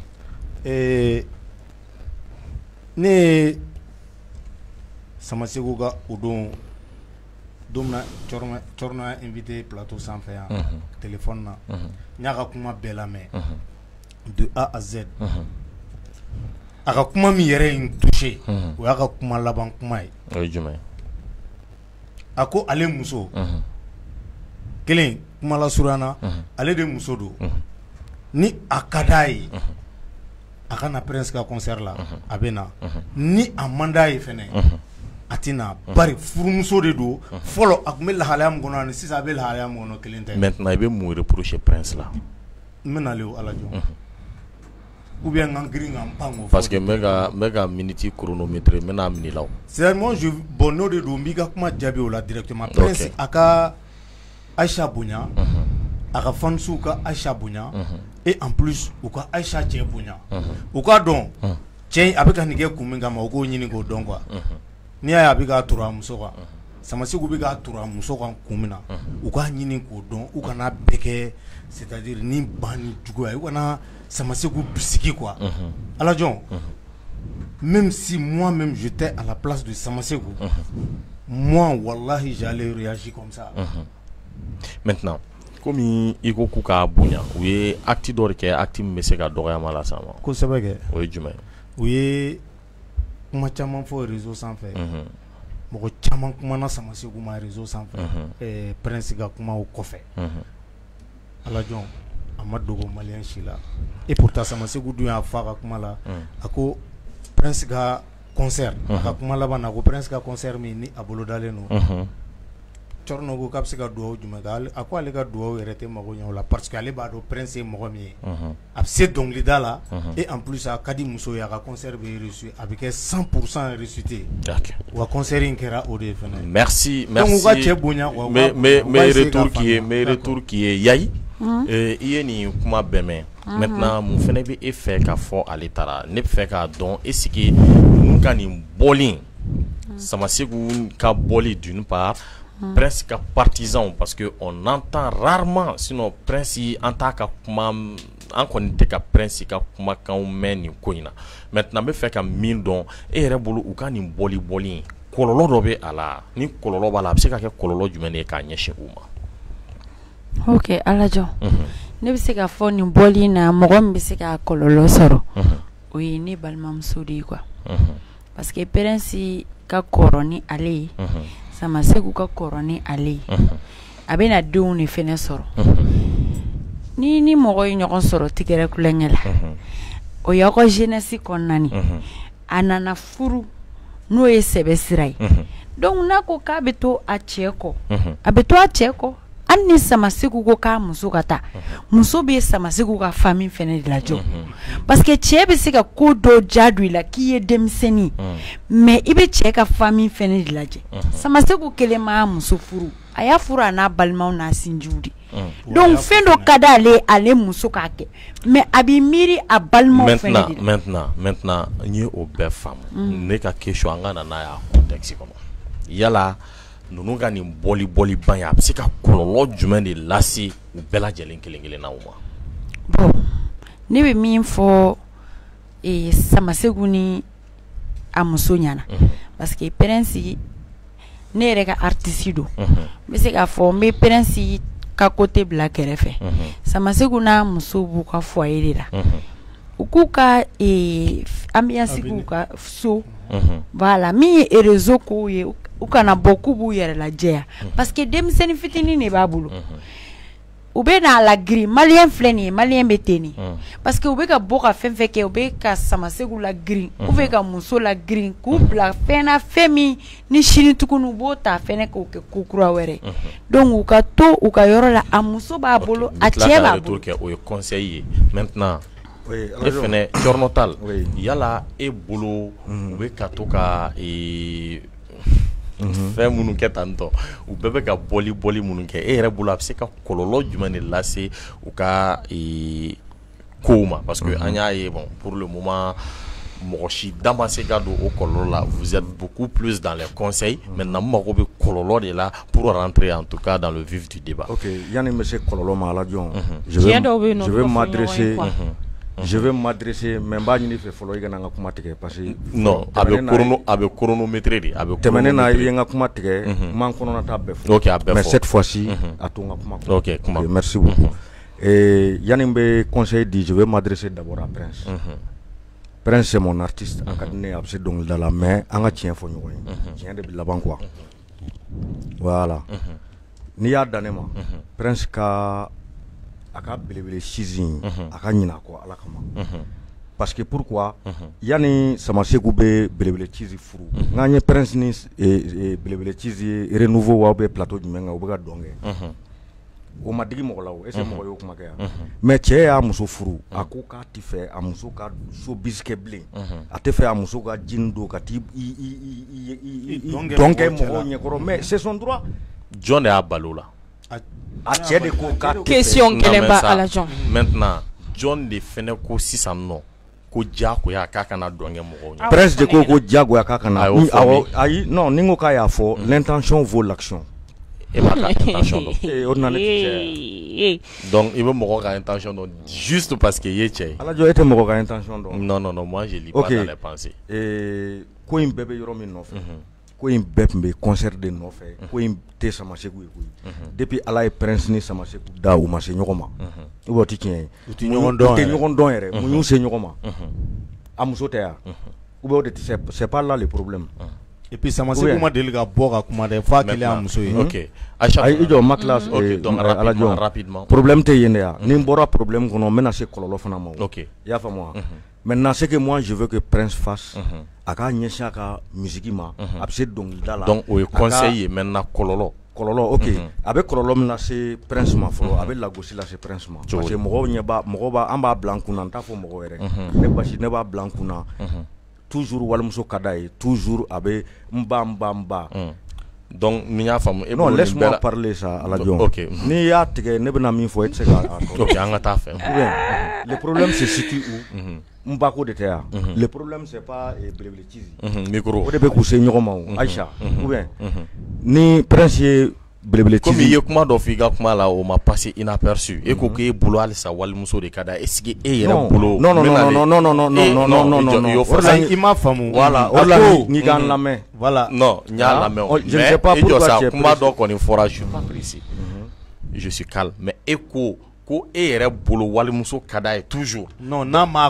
Speaker 4: ne Samaseku ka o don mina Cɔrɔna y'a invité plateau sanfɛ yan téléphone na n y'a ka kuma bɛɛ lamɛn de A à Z a ka kuma min yɛrɛ ye n touché o y'a ka kuma laban kuma ye
Speaker 1: o ye jumɛn
Speaker 4: a ko ale muso kelen kuma la surana ale de muso don ni a ka d'a ye a kana prince ka concert la a bɛ na ni a mandat ye fɛnɛ a tɛ na bari furumuso de don fɔlɔ a tun bɛ lahalaya min kɔnɔ ani sisan a bɛ lahalaya min kɔnɔ kelen tɛ.
Speaker 1: Maintenant i bɛ mun reprocher prince la.
Speaker 4: n bɛ nale o ala jɔn ou bien n ka girin ka n pan o.
Speaker 1: Parce que n bɛ ka minute chronométrer n bɛna minɛ la o.
Speaker 4: c'est moi je bon n'o de don n b'i ka kuma jaabi o la directement. prince a ka Aïcha bonya a ka fansiw ka Aïcha bonya et en plus u ka Aïcha cɛ bonya u k'a dɔn cɛ a bɛ ka nin kɛ kun min kama o k'o ɲini k'o dɔn quoi n'i y'a ye a bɛ k'a turu a muso kan Samaseko bɛ k'a turu a muso kan kun min na u k'a ɲini k'o dɔn u kana bɛɛ kɛ c'est-à-dire ni ban ni juguya u kana Samaseko bisigi quoi ala jɔn même si moi-même j'étais à la place de Samaseko moi wallahi j'allais réagir comme ça.
Speaker 1: Maintenant comme i ko k'u k'a bonya u ye acte dɔ de kɛ acte min bɛ se ka dɔgɔyama las'a ma.
Speaker 4: Kosɛbɛ kɛ.
Speaker 1: O ye jumɛn ye?
Speaker 4: U ye kuma caman fɔ réseau sanfɛ mɔgɔ caman kumana Samaseko ma réseau sanfɛ prince ka kumaw kɔfɛ ala jɔn a ma dogo malien si la et pourtant Samaseko dun y'a fɔ a ka kuma la a ko prince ka concert a ka kuma laban na ko prince ka concert min ni a bolo dalen don Cɔrɔnɔ ko k'a bɛ se ka dugawu jumɛn kɛ a ko ale ka dugawu yɛrɛ tɛ mago ɲɛ o la parce que ale b'a dɔn prince ye mɔgɔ min ye a bɛ se dɔnkilida la et en plus a ka di muso ye a ka concert bɛ reçu a bɛ kɛ 100% réussité wa concert in kɛra o de ye fɛnɛ.
Speaker 1: Merci
Speaker 4: donc u ka cɛ bonya wa
Speaker 1: mes retour qui est Yayi i ye nin kuma bɛɛ mɛn maintenant mun fɛnɛ bɛ e fɛ ka fɔ ale taara ne bɛ fɛ k'a dɔn est ce que ninnu ka nin bɔli Samaseko ka bɔli d'une part Prince ka partisan parce que on entend rarement sinon Prince en tant ka kuma an kɔni tɛ ka Prince ka kumakanw mɛn nin ko in na maintenant n bɛ fɛ ka min dɔn e yɛrɛ bolo u ka nin bɔli kɔlɔlɔ dɔ bɛ a la ni kɔlɔlɔ b'a la a bɛ se ka kɛ kɔlɔlɔ jumɛn de ye k'a ɲɛsin u ma.
Speaker 3: Ok alajɔ ne bɛ se ka fɔ nin bɔli na mɔgɔ min bɛ se ka kɔlɔlɔ sɔrɔ o ye ne balimamuso de ye quoi parce que Prince ka kɔrɔ ni ale ye Samaseko ka kɔrɔ ni ale ye a bɛ na denw de fɛnɛ sɔrɔ ni mɔgɔ ye ɲɔgɔn sɔrɔ tigɛrɛ kulonkɛ la o y'aw ka jeunesse kɔnɔna a nana furu n'o ye sɛbɛ sira ye donc n'a ko k'a bɛ to a cɛ kɔ a bɛ to a cɛ kɔ hali ni Samaseko ko k'a muso ka taa muso bɛ Samaseko ka famille fɛnɛ de lajɔ parce que cɛ bɛ se ka ko dɔ ja don i la k'i ye denmisɛnnin mais i bɛ cɛ ka famille fɛnɛ de lajɛ Samaseko kelen ma muso furu a y'a furu a n'a balimaw n'a sinjiw de donc fɛn dɔ ka di ale muso k'a kɛ mais a b'i miiri a balimaw fɛnɛ de la.
Speaker 1: maintenant n ye o bɛɛ faamu ne ka question an ka na n'a y'a contexte kɔnɔ yala ninnu ka nin bɔli ban ye a bɛ se ka kɔlɔlɔ jumɛn de lase u bɛɛ lajɛlen kelen na u ma.
Speaker 3: Bon ne bɛ min fɔ Samaseko ni a muso ɲɛna parce que Prince ne yɛrɛ ka artiste don n bɛ se k'a fɔ n bɛ Prince ka côté bila kɛrɛfɛ Samaseko n'a muso b'u ka foyer de la u k'u ka ambiance k'u ka so voilà min ye réseau kow ye u kana bɔ k'u b'u yɛrɛ lajɛya parce que denmisɛnnin fitinin de b'a bolo u bɛ n'a la girin malien filɛ nin ye malien bɛ ten nin parce que u bɛ ka bɔ ka fɛn fɛn kɛ u bɛ ka Samaseko la girin u bɛ ka muso la girin k'u bila fɛn na fɛn min ni sini tuguni u b'o ta fɛnɛ k'o kɛ ko kura wɛrɛ donc u ka to u ka yɔrɔ la a muso b'a bolo a cɛ b'a bolo.
Speaker 1: O ye conseil ye maintenant e fɛnɛ Cɔrɔnɔtal yala e bolo u bɛ ka to ka fɛn minnu kɛ tantɔ u bɛɛ bɛ ka bɔli minnu kɛ e yɛrɛ bolo a bɛ se ka kɔlɔlɔ jumɛn de lase u ka kow ma parce que an y'a ye bon pour le moment mɔgɔ si da ma se ka don o kɔlɔlɔ la vous êtes beaucoup plus dans les conseils maintenant n mago bɛ kɔlɔlɔ de la pour rentrer en tout cas dans le vif du débat.
Speaker 5: Ok yanni n bɛ se kɔlɔlɔ ma Alajɔn je vais m'adresser mais n b'a ɲini fɛ fɔlɔ i kana n ka kuma tigɛ parce que
Speaker 1: non a bɛ chronométrer de
Speaker 5: tɛmɛnen na i ye n ka kuma tigɛ n m'an kɔnɔnata bɛɛ fɔ
Speaker 1: ok a bɛɛ fɔ
Speaker 5: mais cette fois-ci a to n ka kuma
Speaker 1: ok kuma
Speaker 5: merci beaucoup yanni n bɛ conseil di je vais m'adresser d'abord à Prince Prince c'est mon artiste a ka di ne a bɛ se dɔnkilida la mais an ka tiɲɛ fɔ ɲɔgɔn ye tiɲɛ de bɛ laban quoi voilà n'i y'a dan ne ma Prince ka a ka belebele season a ka ɲina kɔ ala kama parce que pourquoi yani Samaseku be belebele cizi furu nga nye prince ni belebele cizi renouveau wa be plateau du menga o be ka donge o ma digi mɔgɔ la o ese mɔgɔ y'o kuma kɛ yan mais cɛ y'a muso furu a ko k'a ti fɛ a muso ka so bisikɛ bilen a tɛ fɛ a muso ka jini don ka ti dɔnkɛ mɔgɔw ɲɛkɔrɔ mais c'est son droit
Speaker 1: John de y'a balo la
Speaker 5: a cɛ de ko k'a
Speaker 2: question kelen ba ala John
Speaker 1: maintenant John de fɛnɛ ko sisan nɔ ko jagoya k'a kana dɔnkɛ mɔgɔw ɲɛ
Speaker 5: presse de ko jagoya k'a kana ayi non ni ko k'a y'a fɔ l'intention vaut l'action
Speaker 1: et pas l'intention donc il veut mɔgɔ ka intention donc juste parce que ye cɛ
Speaker 5: ala jɔ e tɛ mɔgɔ ka intention dɔn
Speaker 1: non moi je lis pas dans les pensées
Speaker 5: ko in bɛɛ bɛ yɔrɔ min nɔfɛ ko in bɛɛ tun bɛ concert de nɔfɛ ko in tɛ Samaseku ye koyi depuis ala ye prince ni Samaseku da u ma se ɲɔgɔn ma ou bien o tɛ tiɲɛ ye u tɛ ɲɔgɔn dɔn yɛrɛ mun y'u se ɲɔgɔn ma a muso tɛ yan ou bien o de tɛ c'est pas là le problème
Speaker 4: et puis Samaseku ma deli ka bɔ ka kuma dɛ f'a kelen a muso ye
Speaker 1: ok
Speaker 5: ayi i jɔ ma classe ala jɔ
Speaker 1: rapidement
Speaker 5: problème tɛ yen de yan ni n bɔra problème kɔnɔ n bɛna se kɔlɔlɔ fana ma
Speaker 1: ok
Speaker 5: i y'a faamu wa maintenant ce que moi je veux que Prince fasse a k'a ɲɛsin a ka musique ma a bɛ se dɔnkilida la
Speaker 1: donc o ye conseil ye maintenant kɔlɔlɔ
Speaker 5: ok a bɛ kɔlɔlɔ min lase Prince ma fɔlɔ a bɛ lagosi lase Prince ma parce que mɔgɔw b'a an b'a bila an kunna n t'a fɔ mɔgɔw yɛrɛ ne basi ne b'a bila an kunna toujours walimuso ka d'a ye toujours a bɛ n ba
Speaker 1: donc ni y'a faamu
Speaker 5: non laisse-moi parler ça ala jɔn
Speaker 1: ok
Speaker 5: n'i y'a tigɛ ne bɛna min fɔ e tɛ se k'a
Speaker 1: ok an ka taa fɛ
Speaker 5: le problème se situe où n ba ko de tɛ yan le problème c'est pas belebele cizi
Speaker 1: micro
Speaker 5: o de bɛ k'u se ɲɔgɔn ma o Aïcha ou bien ni Prince ye belebele cizi
Speaker 1: comme i ye kuma dɔ fɔ i ka kuma la o ma passé inaperçu e ko k'e bolo halisa walimuso de ka d'a est ce que e yɛrɛ bolo
Speaker 5: non i m'a faamu
Speaker 1: voilà
Speaker 5: o la n'i k'an lamɛn
Speaker 1: voilà non n y'a lamɛn mais e jɔ sa kuma dɔ kɔni fɔra je suis pas précis je suis calme mais e ko e yɛrɛ bolo walimuso ka d'a ye toujours
Speaker 4: non n'a m'a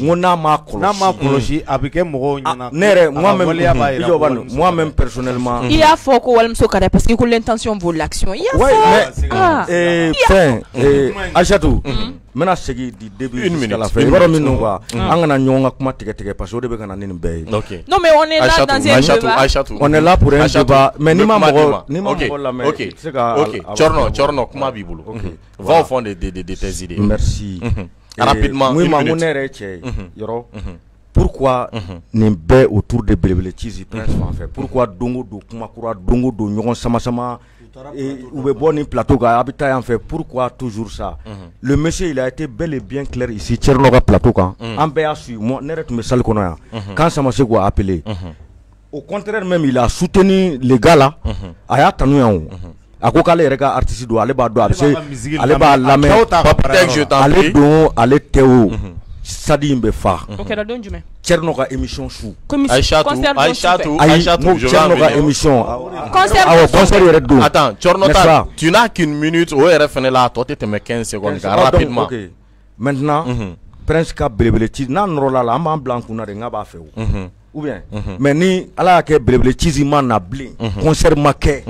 Speaker 5: kɔlɔsi
Speaker 4: a bɛ kɛ mɔgɔw ɲɛna
Speaker 5: ne yɛrɛ moi-même personnellement
Speaker 2: il y'a fɔ ko walimuso ka d'a parce que ko l'intention vaut l'action il y'a
Speaker 5: fɔ fɛn Aïchatou n bɛna segin du début jusqu'à la fin yɔrɔ min don quoi an kana ɲɔgɔn ka kuma tigɛ parce que o de bɛ ka na ni nin bɛɛ ye
Speaker 2: non mais on est là dans un débat
Speaker 5: on est là pour un débat mais ni ma mɔgɔ lamɛn
Speaker 1: ok Chorno kuma b'i bolo va au fond de tes idées
Speaker 5: merci
Speaker 1: rapidement
Speaker 5: mun ma mun ne yɛrɛ ye cɛ ye yɔrɔ pourquoi nin bɛɛ autour de belebele cizi Prince fan fɛ pourquoi dongo don kuma kura dongo don ɲɔgɔn sama u bɛ bɔ ni plateau kan a bɛ taa yan fɛ pourquoi toujours ça le monsieur il a été bel et bien clair ici Thierno ka plateau kan an bɛɛ y'a suivi moi ne yɛrɛ tun bɛ salle kɔnɔ yan quand Samaseku a appelé au contraire même il a soutenu les gars là a y'a tanu yan o a ko k'ale yɛrɛ ka artiste don ale b'a dɔn a bɛ se ale b'a lamɛn ale don ale tɛ o sadi in bɛ fa
Speaker 2: o kɛra don jumɛn
Speaker 5: Thierno ka émission su
Speaker 1: Aïchatou
Speaker 5: Thierno ka émission concert yɛrɛ don
Speaker 1: attends Thierno tu n'as qu'une minute o yɛrɛ fɛnɛ la a tɔ tɛ tɛmɛ 15 secondes kan rapidement
Speaker 5: ok maintenant Prince ka belebele cizi n'a nɔrɔla la an b'an bila an kunna de n k'a b'a fɛ o ou bien mais ni ala y'a kɛ belebele cizi ma na bilen concert ma kɛ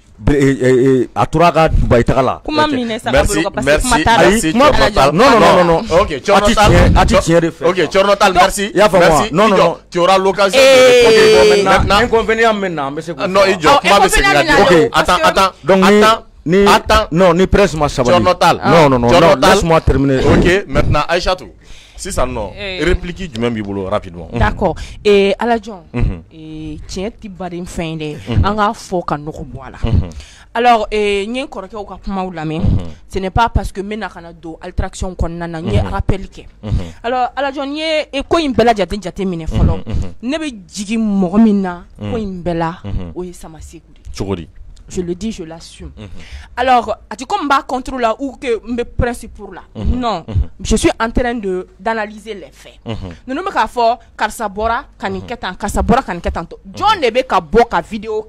Speaker 5: a tora ka Dubaï taga la
Speaker 2: kuma minɛ saga bolo ka parce que kuma
Speaker 1: merci
Speaker 2: t'a la
Speaker 1: non ok
Speaker 5: a ti tiɲɛ de fɛ
Speaker 1: ok Thierno merci
Speaker 5: i y'a faamu
Speaker 1: non tu auras l'occasion de
Speaker 5: maintenant inconvénient min na an bɛ se k'o
Speaker 1: non i jɔ kuma bɛ segin ka di ok attends
Speaker 5: donc ni Prince ma sabali non laisse-moi terminer
Speaker 1: ok maintenant Aïchatou sisan nɔ réplique jumɛn b'i bolo rapidement
Speaker 2: d'accord ala John tiɲɛ tɛ baden fɛn dɛ an k'a fɔ ka nɔgɔ bɔ a la alors n ye kɔrɔkɛw ka kumaw lamɛn ce n'est pas parce que n bɛna ka na don altercation kɔnɔna na n ye rappel kɛ alors ala John n ye ko in bɛɛ lajɛlen jate minɛ fɔlɔ ne bɛ jigin mɔgɔ min na ko in bɛɛ la o ye Samaseku de
Speaker 1: cogo di
Speaker 2: je le dis, je l'assume. Alors, tu comme bas contre là ou que mes principes pour là. Non, je suis en train d'analyser les faits. Nous ne pas faire Karsabora kaniketan Karsabora kaniketan. John Nebe ka boka vidéo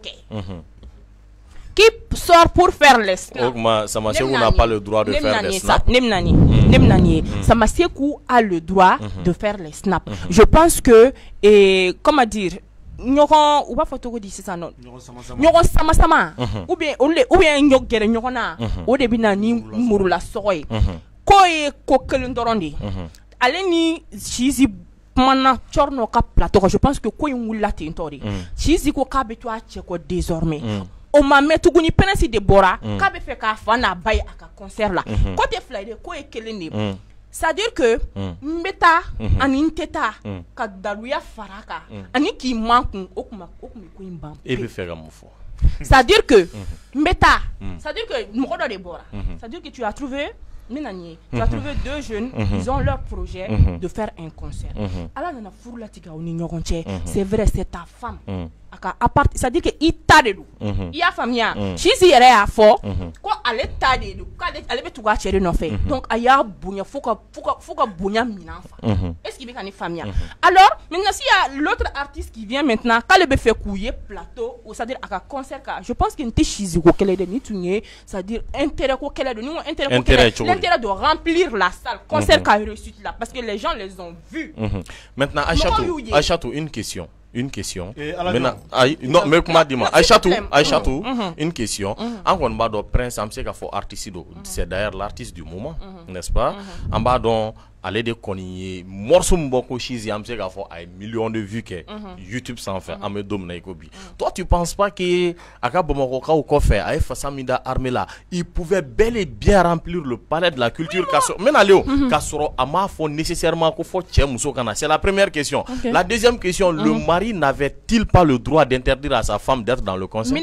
Speaker 2: qui sort pour faire les snaps.
Speaker 1: Samaseku n'a pas le droit de faire les snaps.
Speaker 2: Samaseku a le droit de faire les snaps. Je pense que comment dire ɲɔgɔn u b'a fɔ cogo di sisan nɔ ɲɔgɔn sama ou bien ɲɔgɔn gɛrɛ ɲɔgɔn na o de bɛ na ni murula sɔgɔ ye ko ye ko kelen dɔrɔn de ale ni Chizi mana chorno ka plateau je pense que ko in wula ten tori Chizi ko ka be to a cɛ kɔ désormais o ma mɛ tuguni prince de bɔra k'a bɛ fɛ k'a fa n'a ba ye a ka concert la côté fila de ko ye kelen de c'est-à-dire que n bɛ taa ani n tɛ taa ka daluya fara kan ani k'i man kun o kuma ko in ban
Speaker 1: e bɛ fɛ ka mun fɔ
Speaker 2: c'est-à-dire que n bɛ taa c'est-à-dire que mɔgɔ dɔ de bɔra c'est-à-dire que tu as trouvé tu as trouvé deux jeunes, ils ont leur projet de faire un concert. Alors, on a fourré la tigre au Nignon. C'est vrai, c'est ta femme. C'est-à-dire qu'il t'a de nous. Il y a famille. Si il y a fort, quoi, elle t'a de nous. Elle est tout gâchée de nos faits. Donc, il y a bounya, faut que bounya minafa. Est-ce qu'il y a une famille? Alors, maintenant, s'il y a l'autre artiste qui vient maintenant, quand il fait couiller plateau, c'est-à-dire à un concert, je pense qu'il y a une chizi qu'elle est de nitouné, c'est-à-dire intérêt qu'elle est de nous, l'intérêt de remplir la salle, concert qu'a reçu là, parce que les gens les ont vus.
Speaker 1: Maintenant, Aïchatou, une question. Maintenant, non, mais comment dire, Aïchatou, une question. En quoi on va dans Prince, on sait qu'il faut artiste, c'est d'ailleurs l'artiste du moment, n'est-ce pas? En bas dans aller de connaître morceau mboko Chizi, on sait qu'il faut un million de vues que YouTube s'en fait, à me dominer kobi. Toi, tu penses pas que Akabomoko ou Kofé, à Fasamida armée là, il pouvait bel et bien remplir le palais de la culture Kassoro. Mais Naléo, Kassoro, Ama faut nécessairement qu'on faut Tchemousso Kana. C'est la première question. La deuxième question, le mari n'avait-il pas le droit d'interdire à sa femme d'être dans le concert?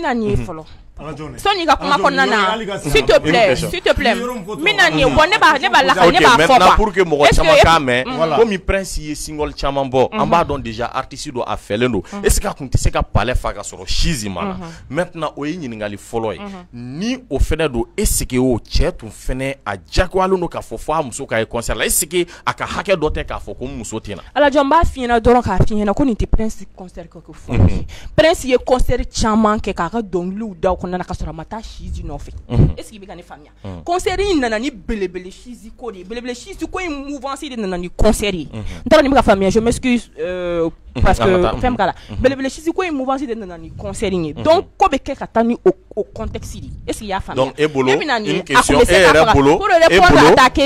Speaker 2: Sonika kuma konana s'il te plaît minani bon ne ba
Speaker 1: maintenant pour que mo chama kame comme prince yi single chama bo en bas donc déjà artiste do a felendo est-ce que kunti se ka palais faka soro Chizi mana maintenant o yi ngali follow ni o fene do est-ce que o chetu fene a jakwalo no ka fofo amuso ka concert la est-ce que aka hake do te ka foko muso tina
Speaker 2: ala jomba fina doron ka fina ko ni ti prince concert ko fo prince ye concert chama ke ka donglu da ko na kasora mata Chizi no fait est-ce qu'il y a une famille concert nana ni belebele Chizi ko de belebele Chizi ko mouvance de nana ni concert ndara ni ma famille je m'excuse parce que femme kala belebele Chizi ko mouvance de nana ni concert donc ko be ke katani au contexte est-ce qu'il y a famille
Speaker 1: donc Ebolo une question pour
Speaker 2: répondre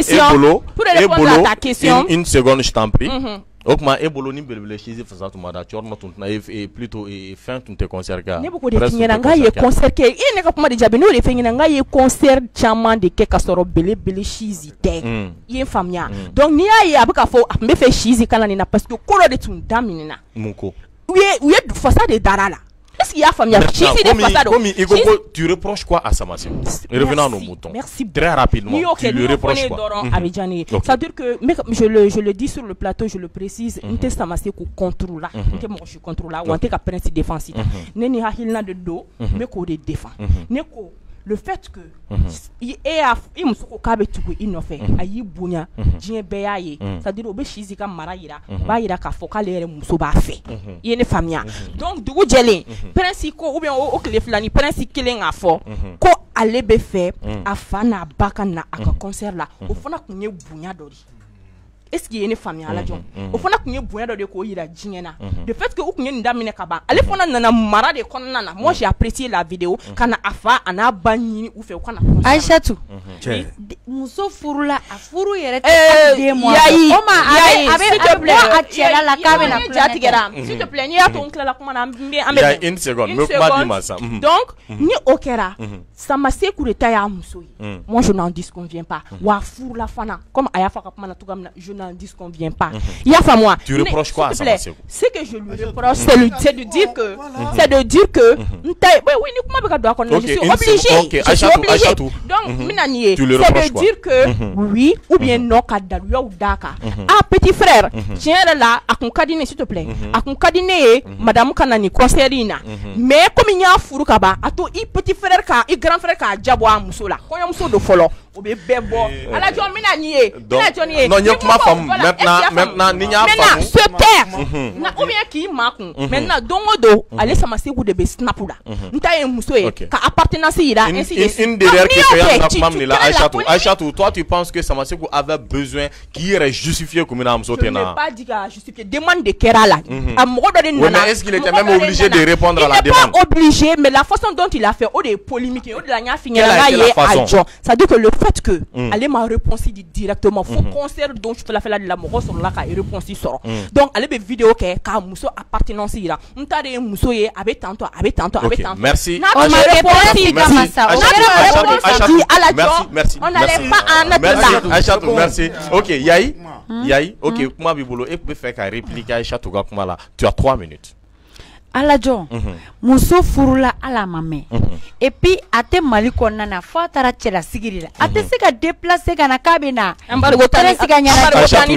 Speaker 2: à ta question
Speaker 1: une seconde je t'en prie Okma Ebolo ni belebele Chizi fasa to mada chorno tuntna et plutôt et fin tunte concert ka
Speaker 2: ne boko de tinyana nga ye concert ke ne ka kuma de jabe no de fengina nga ye concert chama de ke kasoro belebele Chizi te ye famia donc ni aye abaka fo me fe Chizi kana ni na parce que kolo de tundamina
Speaker 1: muko
Speaker 2: oui fasa de darala. Est-ce qu'il y a famille Chizi de façade?
Speaker 1: Tu reproches quoi à Samassi? Revenons à nos moutons.
Speaker 2: Merci.
Speaker 1: Très rapidement. Tu lui reproches quoi?
Speaker 2: C'est-à-dire que je le dis sur le plateau, je le précise, on te Samassi ko contrôle là, on te moi je contrôle là, on te ka principe défensif. Ne ni ha hilna de dos, mais ko de défend. Ne ko le fait que il musuko kabe tuku inofe ayi bunya dien beyaye c'est-à-dire obe Chizi ka mara yira ba yira ka foka lere muso ba fe yene famia donc dugu jelen prince ko ou bien o kle flani prince kelen a fo ko ale be fe afana baka na aka concert la o fona kunye bunya dori. Est-ce qu'il y a une famille à la John? Au fond, il y a un de quoi il a dit. Le fait que vous avez une dame kaba, allez fond na mara de konana. Moi j'ai apprécié la vidéo quand afa ana bani ou fait kana.
Speaker 3: Aïchatou. Muso furula afuru yere
Speaker 2: de moi. S'il te plaît, attirer la caméra s'il te plaît, ni a ton cla la commande
Speaker 1: il y a une seconde.
Speaker 2: Donc, ni okera, ça m'a sécurité ya muso. Moi je n'en disconviens pas. Wa furula fana comme ayafa kapana tugamna je n'en disconviens pas. Il y a pas moi.
Speaker 1: Tu reproches quoi à Samassi?
Speaker 2: Ce que je lui reproche, c'est de dire que, oui, je suis obligé. Je suis obligé. Donc, Minanie, c'est de dire que oui ou bien non, Kadaluya ou Daka. Ah, petit frère, tiens là, à ton cabinet, s'il te plaît. À ton cabinet, Madame Kanani, concernina. Mais comme il y a un fourkaba, à ton petit frère, et grand frère, qui a Jabwa Moussola, quand il y a un mousseau de follow.
Speaker 1: Maintenant,
Speaker 2: se taire. Ou bien qui marque. Maintenant, donc, allez, ça m'a sécu de snapula. Nous t'avons moussé. Car appartenance, il a ainsi de suite.
Speaker 1: Une dernière question, Aïchatou, toi, tu penses que Samassekou avait besoin qu'il est justifié comme une âme sautée?
Speaker 2: Je n'ai pas dit qu'il a justifié. Demande de Kerala.
Speaker 1: Mais est-ce qu'il était même obligé de répondre à la demande?
Speaker 2: Il n'est pas obligé, mais la façon dont il a fait, au des polémiques, au de la nya finira, ça dit que le fait que elle m'a répondu directement faut concert dont je fais la fait la mort sur la répondu sort donc elle be vidéo que ka muso appartenance ira ntare muso ye avec tantôt
Speaker 1: merci
Speaker 2: on m'a répondu comme ça
Speaker 1: merci
Speaker 2: on n'allait pas en être là
Speaker 1: Aïchatou merci ok Yayi ok kuma bibolo et peut faire ka répliquer Aïchatou ga kuma la tu as 3 minutes
Speaker 3: Alajon muso furula ala mame et puis ate mali konnana fa tara cela sigirila ate se ka déplacer kana kabina
Speaker 2: embargo tani
Speaker 3: siga nyana
Speaker 1: Aïchatou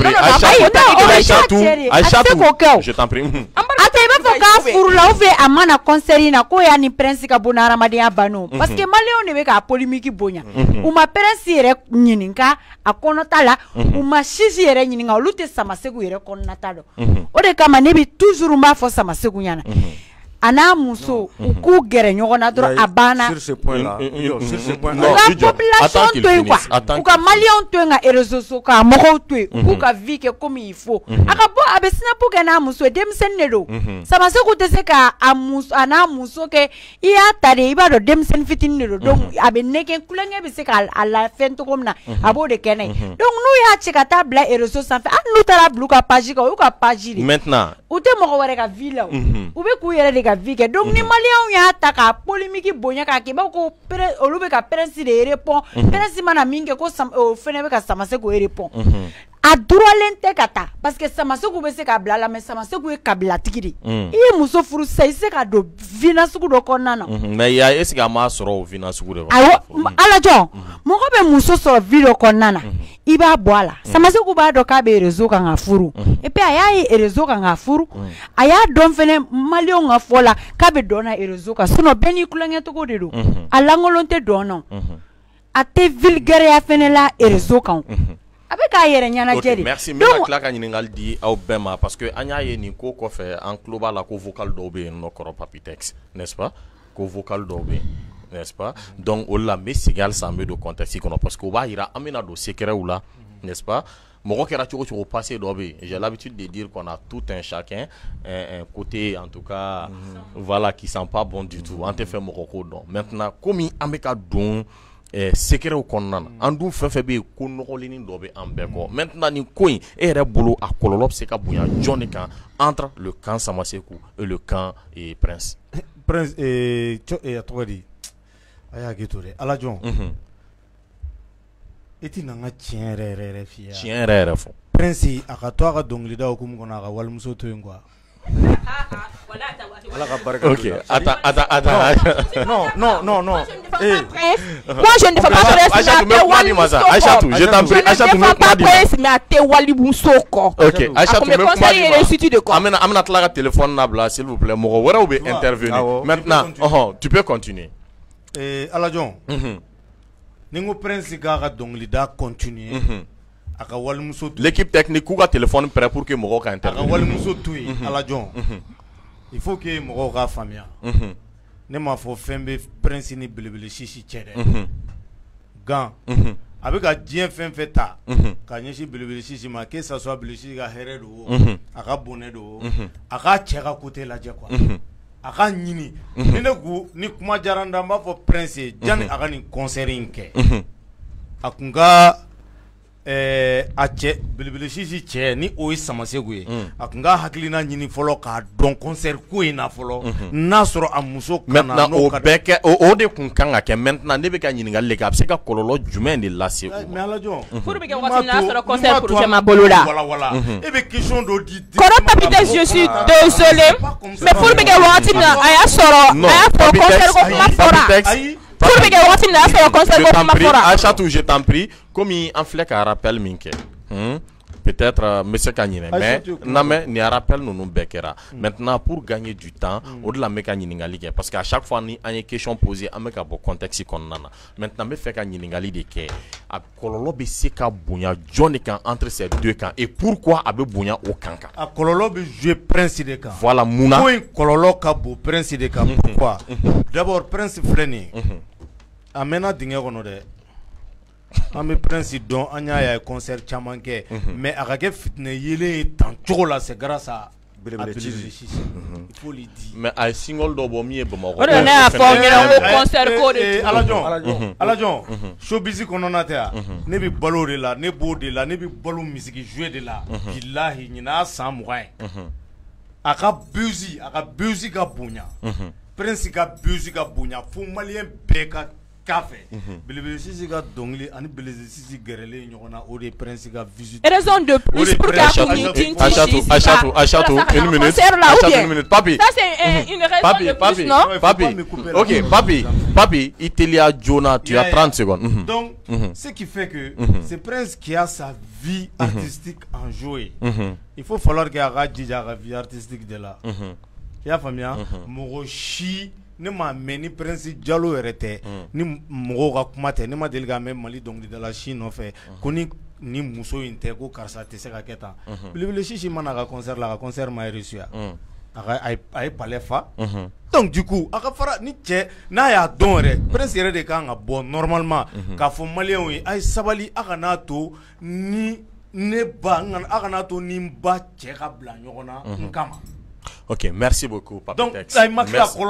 Speaker 1: je t'en prie
Speaker 3: ate ba foka furula ou fait amana concertina ko ya ni prince ka bona ramadia bano parce que malio ne be ka polémique bonya ou ma prince yere nyininka akonota la ou ma shishi yere nyininga olute sama segu yere konnata do o de kama ne bi toujours mba fo sama segu ana muso ku gere nyogona dro abana
Speaker 5: sur ce point là
Speaker 3: la population to quoi ou ka malien to nga erezo ka moko to ou ka vie que comme il faut akabo abesina pour que na muso demsen ne do sama se ku te se ka amuso ana muso ke iya tare iba do demsen fitin ne do donc abe neke kulenge be se ka ala fento comme na abo de kene donc nous ya chekata bla erezo sans fait nous tara blu ka page ka ou ka page
Speaker 1: maintenant
Speaker 3: ou te moko ware ka vie là ou be ku yere de ka vie que donc ni malien ya ta ka polémique bonya ka ke ba ko olube ka prince de répond prince mana minge ko fene be ka samase ko répond a droit lente kata parce que samase ko be se ka blala mais samase ko e kabila tigiri e muso furu sai se ka do vina suku do konnana
Speaker 1: mais ya est-ce que ma soro vina suku de
Speaker 3: ala jo mo ko be muso so video konnana iba boala samase ko ba do ka be rezo ka ngafuru et puis aya e rezo ka ngafuru aya don fene malio ngafola ka be dona e rezo ka suno beni kulenge to ko de do ala ngolonte dono ate vulgaire ya fene la e rezo kan avec ayere nyana jeri
Speaker 1: merci mais la claque ni ngal di au bema parce que anya ye ni ko ko fait en global la ko vocal dobe no koro papitex n'est-ce pas ko vocal dobe n'est-ce pas donc on la met sigal ça me de contexte kono parce que ba ira amena do secret ou là n'est-ce pas moko kera choko passé dobe j'ai l'habitude de dire qu'on a tout un chacun un côté en tout cas voilà qui sent pas bon du tout en te fait moko don maintenant comme ameka don secret au konnana andu fefebe ko nogolini dobe ambeko maintenant ni coin ere bolo a kololop se ka bunya Johnny kan entre le camp Samasekou et le camp et prince
Speaker 4: et atodi aya gitore ala jon eti nanga tienrere fia
Speaker 1: tienrere fo
Speaker 4: prince akato aka donglida okum kona ka walmuso to ngwa
Speaker 1: ok, attends. Non.
Speaker 2: Moi, je ne fais pas presse.
Speaker 1: Aïchatou, je t'en prie. Aïchatou,
Speaker 2: ne fais pas presse, mais à te wali boussoko.
Speaker 1: Ok, Aïchatou,
Speaker 2: me conseille et récit de quoi.
Speaker 1: Amena tla téléphone nabla, s'il vous plaît. Moro, wera ou be intervenir. Maintenant, tu peux continuer.
Speaker 4: Alajon. Ningo prince ga donglida continuer.
Speaker 1: L'équipe technique ou téléphone prêt pour que Moro ka intervenir.
Speaker 4: Il faut que Moro ka famia. Ne ma fo fembe prince ni belebele shishi chere. Gan. Avec a dien fen feta. Ka nyeshi belebele shishi ma que ça soit belebele shishi ga here do. Aka bonne do. Aka cheka côté la je quoi. Aka nyini. Ni kuma jaranda ma fo prince jan aka ni concert ke. Akunga a cɛ belebele sisi cɛ ni o ye Samasekou ye a kun ka hakilina ɲini fɔlɔ k'a dɔn concert ko in na fɔlɔ n'a sɔrɔ a muso
Speaker 1: maintenant o bɛɛ kɛ o de kun kan ka kɛ maintenant ne bɛ ka ɲininkali le kɛ a bɛ se ka kɔlɔlɔ jumɛn de lase o
Speaker 4: mais ala jɔn
Speaker 2: furu bɛ kɛ waati min n'a sɔrɔ concert projet ma bolo la
Speaker 4: e bɛ question dɔ di
Speaker 2: kɔrɔ papitex je suis désolé mais furu bɛ kɛ waati min na a y'a sɔrɔ concert ko kuma fɔra
Speaker 1: Aïchatou, je t'en prie. Comme il en fait un rappel minke. Peut-être monsieur Kanyine mais namé ni rappel nous bekera. Maintenant pour gagner du temps, au-delà mécaningali parce qu'à chaque fois ni une question posée avec un bon contexte konnana. Maintenant me fait kaningali de ke a kololo be seka bunya Johnny kan entre ces deux camps et pourquoi abe bunya au kanka.
Speaker 4: A kololo be jouer prince de camp.
Speaker 1: Voilà mouna.
Speaker 4: Point kololo ka bo prince de camp. Pourquoi? D'abord prince Fleni. Amena dingue kono de. Ami prince don anya ya concert chaman ke mais akake fitne yele tan chola c'est grâce à
Speaker 5: belebele Chizi.
Speaker 4: Il faut le dire.
Speaker 1: Mais a single do bo mi e Bamako.
Speaker 2: O de ne a fɔ ɲɛna concert ko de
Speaker 4: Alajon showbiz kɔnɔna tɛ ya ne bɛ balo de la ne b'o de la ne bɛ balo musique jouer de la bilahi ɲina san 20 ye a ka buzz ka bonya Prince ka buzz ka bonya fo malien bɛɛ ka café belebele Sisi ka dongili ani belebele Sisi gɛrɛlen ɲɔgɔn na o de Prince ka visite
Speaker 2: raison de plus pour que
Speaker 1: Achatou, une minute. Papi.
Speaker 2: Ça c'est une raison de plus, non?
Speaker 1: Ok, papi, Itelia Jonah, tu as 30 secondes.
Speaker 4: Donc, ce qui fait que c'est Prince qui a sa vie artistique en jeu. Il faut falloir qu'il y ait la vie artistique de là. Tu as famille, Moroshi, ne m'a mené Prince Diallo RT, ni Moro Kumate, ne m'a délégué même Mali donc de la Chine en fait. Koni ni muso inte ko karsa te se ka keta. Le Chichi mana concert la concert m'a reçu. Ay palais fa. Donc du coup, aka fara ni cɛ n'a y'a dɔn yɛrɛ Prince yɛrɛ de kan ka bɔ normalement k'a fɔ maliyɛnw ye a ye sabali a kana to ni ne ba a kana to ni n ba cɛ ka bila ɲɔgɔn na n kama.
Speaker 1: Ok, merci beaucoup, Papi
Speaker 4: donc,
Speaker 1: Tex.
Speaker 4: Donc,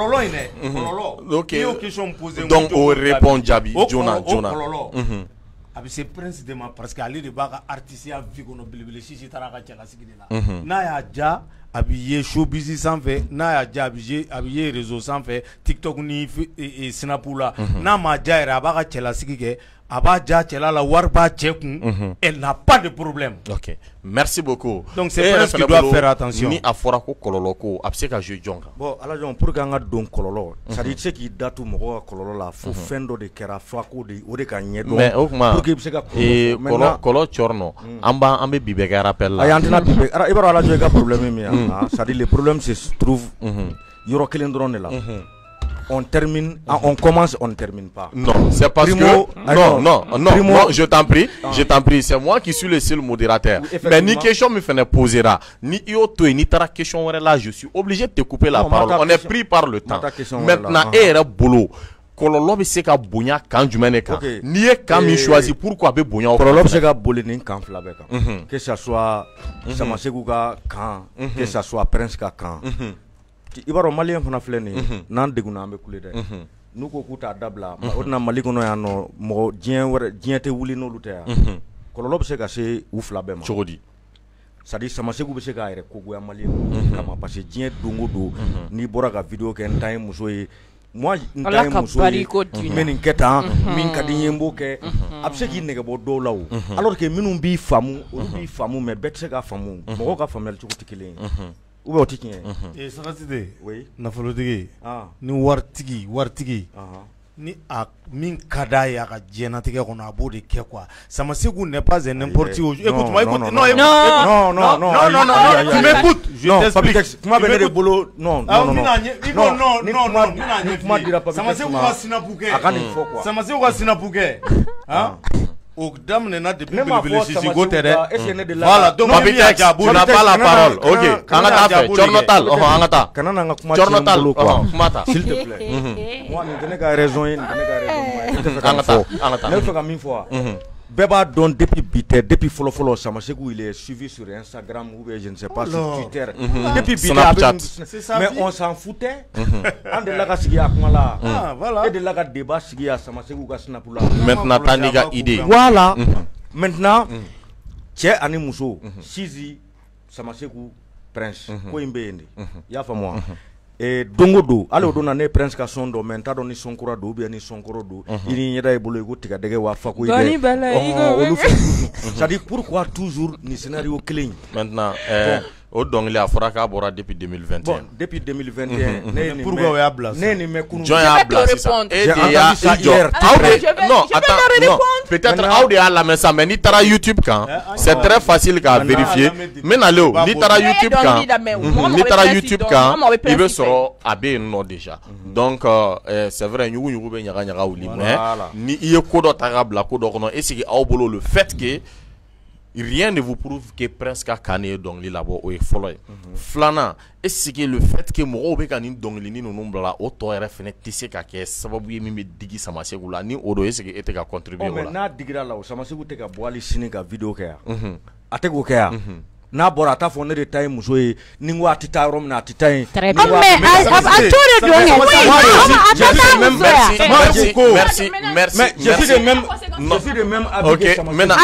Speaker 1: on répond Jabi, Jonah.
Speaker 4: Abi c'est Prince de ma parce que ali de b'a ka artiste ya vie kono belebele Chichi taara ka cɛlasigi de la n'a y'a ja a bɛ ye showbiz sanfɛ n'a y'a ja a bɛ ye réseau sanfɛ TikTok ni Snap la n'a ma ja yɛrɛ a b'a ka cɛlasigi kɛ a b'a ja cɛla la wari b'a cɛ kun elle n'a pas de problème.
Speaker 1: Ok, merci beaucoup.
Speaker 4: Donc c'est Prince qui doit faire attention.
Speaker 1: Ni a fɔra ko kɔlɔlɔ ko a bɛ se ka jouer jɔn kan.
Speaker 5: Bon Alajon pour que an ka don kɔlɔlɔ c'est à dire i tɛ se k'i da tu mɔgɔ ka kɔlɔlɔ la fo fɛn dɔ de kɛra fo ko de o de ka ɲɛdɔn.
Speaker 1: Mais o kuma
Speaker 5: pour que i bɛ se ka
Speaker 1: kɔlɔ cɔrɔnɔ an bɛ bi bɛɛ kɛ rappel la.
Speaker 5: ayi an tɛna bi bɛɛ i b'a dɔn Alajon i ka problème ye min ye c'est à dire le problème se trouve yɔrɔ kelen dɔrɔn de la. On termine, on commence, on ne termine pas.
Speaker 1: Non, c'est parce que non, je t'en prie, c'est moi qui suis le seul modérateur. Mais ni question me fait poser là, ni ioto ni tara question là, je suis obligé de te couper la parole. On est pris par le temps. Maintenant, era bolo. Kololo be se ka bonya kan jumɛn kan n'i ye kan min choisi pourquoi be bonya
Speaker 5: kololo be se ka boli ni kan fila bɛɛ kan que ça soit Samasegu ka kan que ça soit Prince ka kan i b'a dɔn maliyɛn fana filɛ nin ye n'an degunna an bɛ kule dɛ n'u ko k'u t'a dabila o de na Mali kɔnɔ yan nɔ mɔgɔ diɲɛ tɛ wuli n'olu tɛ yan kɔlɔlɔ bɛ se ka se u fila bɛɛ ma
Speaker 1: cogo di
Speaker 5: c'est à dire Samasegu bɛ se k'a yɛrɛ kogoya maliyɛn kama parce que diɲɛ don o don n'i bɔra ka vidéo kɛ n ta ye muso ye moi n ta ye muso ye n bɛ nin kɛ tan min ka di n ye n b'o kɛ a bɛ se k'i nɛgɛbɔ dɔw la o alors que minnu b'i faamu olu b'i faamu mais bɛɛ tɛ se k'a faamu mɔgɔw ka faamuyali cogo tɛ kelen ye ou bien o tɛ tiɲɛ ye
Speaker 4: Sagaside nafolotigi ni waritigi ni a min ka d'a ye a ka diɲɛnatigɛ kɔnɔ a b'o de kɛ quoi Samasegu n'est pas un n'importe qui. Écoute-moi, écoute. Non, tu m'écoutes. Je t'explique.
Speaker 5: Kuma bɛ ne de bolo non.
Speaker 4: Samasegu ka sinapu kɛ. A ka nin fɔ quoi. Samasegu ka sinapu kɛ. O daminɛna depuis belebele Sisi ko tɛ dɛ. Voilà donc
Speaker 1: Papi Tex, tu n'as pas la parole. Ok, an ka taa fɛ Cornotal, an ka taa.
Speaker 5: Kana n'an ka kuma tiɲɛ n bolo quoi.
Speaker 1: Kuma ta.
Speaker 5: S'il te plaît. Moi nin tɛ ne ka raison ye nin tɛ ne ka raison ye. Ne tɛ fɛ ka min fɔ. Ne bɛ fɛ ka min fɔ wa. Bɛɛ b'a dɔn depuis bi tɛ depuis fɔlɔ Samasegu il est suivi sur Instagram ou bien je ne sais pas sur Twitter. Depuis bi tɛ mais on s'en foutait. An delila ka sigi a kuma la. E delila ka débat sigi a Samasegu ka snap la.
Speaker 1: Maintenant t'as ni ka idée.
Speaker 5: Voilà. Maintenant cɛ ani muso Chizi Samasegu Prince ko in bɛ yen de i y'a faamu wa. Don o don hali o don na ne Prince ka son dɔ mais n t'a dɔn ni son kura don ou bien ni son kɔrɔ don i ni ɲɛda i bolo i ko tigadɛgɛ wa fa ko i bɛ olu fɛ c'est à dire pourquoi toujours ni scénario kelen in.
Speaker 1: Maintenant o dɔnkili a fɔra k'a bɔra depuis 2021.
Speaker 5: Bon depuis 2021 ne ye nin
Speaker 4: pourquoi o y'a bila
Speaker 5: ne ye nin mɛn kunun.
Speaker 1: Jɔn y'a bila sisan e de y'a jɔ aw de non attends non peut-être aw de y'a lamɛn sa mais n'i taara YouTube kan c'est très facile k'a vérifier n bɛ nale o n'i taara YouTube kan i bɛ sɔrɔ a bɛ yen nɔ déjà donc c'est vrai ɲugu bɛ ɲaga ɲaga wuli mais ni i ye ko dɔ ta k'a bila ko dɔ kɔnɔ est-ce que aw bolo le fait que rien ne vous prouve que Prince ka kan ye dɔnkili labɔ o ye fɔlɔ ye filanan est-ce que le fait que mɔgɔw bɛ ka nin dɔnkilini ninnu bila o tɔ yɛrɛ fɛnɛ tɛ se ka kɛ sababu ye min bɛ digi Samasegu la ni o don est-ce que e tɛ ka contribuer o la.
Speaker 5: mais n'a digira la o Samasegu tɛ ka bɔ hali sini ka vidéo kɛ yan a tɛ k'o kɛ yan n'a bɔra a t'a fɔ ne de ta ye muso ye ni n ko a tɛ taa yɔrɔ min na a tɛ taa yen.
Speaker 3: Très bien. Mais a to de don ye.
Speaker 1: Merci.
Speaker 5: Je suis de même avis.
Speaker 1: Ok, maintenant.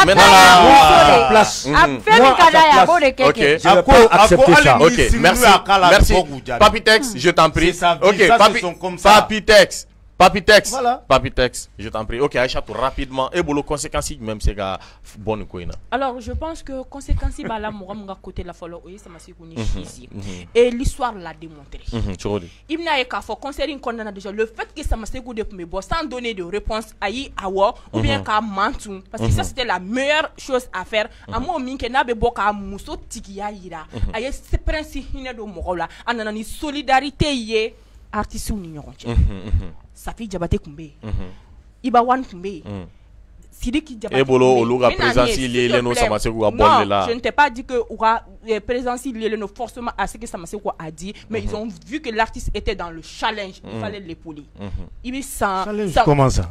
Speaker 5: Ok, je vais pas accepter ça.
Speaker 1: Ok, merci. Papitex, je t'en prie. Ok, Papitex,
Speaker 4: Voilà.
Speaker 1: Papitex, je t'en prie. Ok, Aïcha, rapidement. Et pour les conséquences, même c'est la bonne coïna.
Speaker 2: Alors, je pense que conséquences, bah là, moi, côté la follow, ça m'a dit qu'on est ici. Et l'histoire l'a démontré. Il n'y a qu'à faire considérer qu'on a déjà le fait que ça m'a dit qu'on est sans donner de réponse à Awa ou bien qu'à Mantou. Parce que ça, c'était la meilleure chose à faire. À moi, minke n'a pas beaucoup à Mousso Tikia Ira. Aïe, c'est principe de Morola. En une solidarité, yé, artiste ou n'ignorant. Safi Diabaté Koumbe, Ibawan Koumbe, Sidiki Diabaté.
Speaker 1: Et Bolo, Oluga présence, il est non, ça m'a dit quoi, bon là.
Speaker 2: Je ne t'ai pas dit que Oura présence, il est non forcément à ce que ça m'a dit quoi a dit, mais ils ont vu que l'artiste était dans le challenge, il fallait l'épauler. Il est sans.
Speaker 4: Comment ça?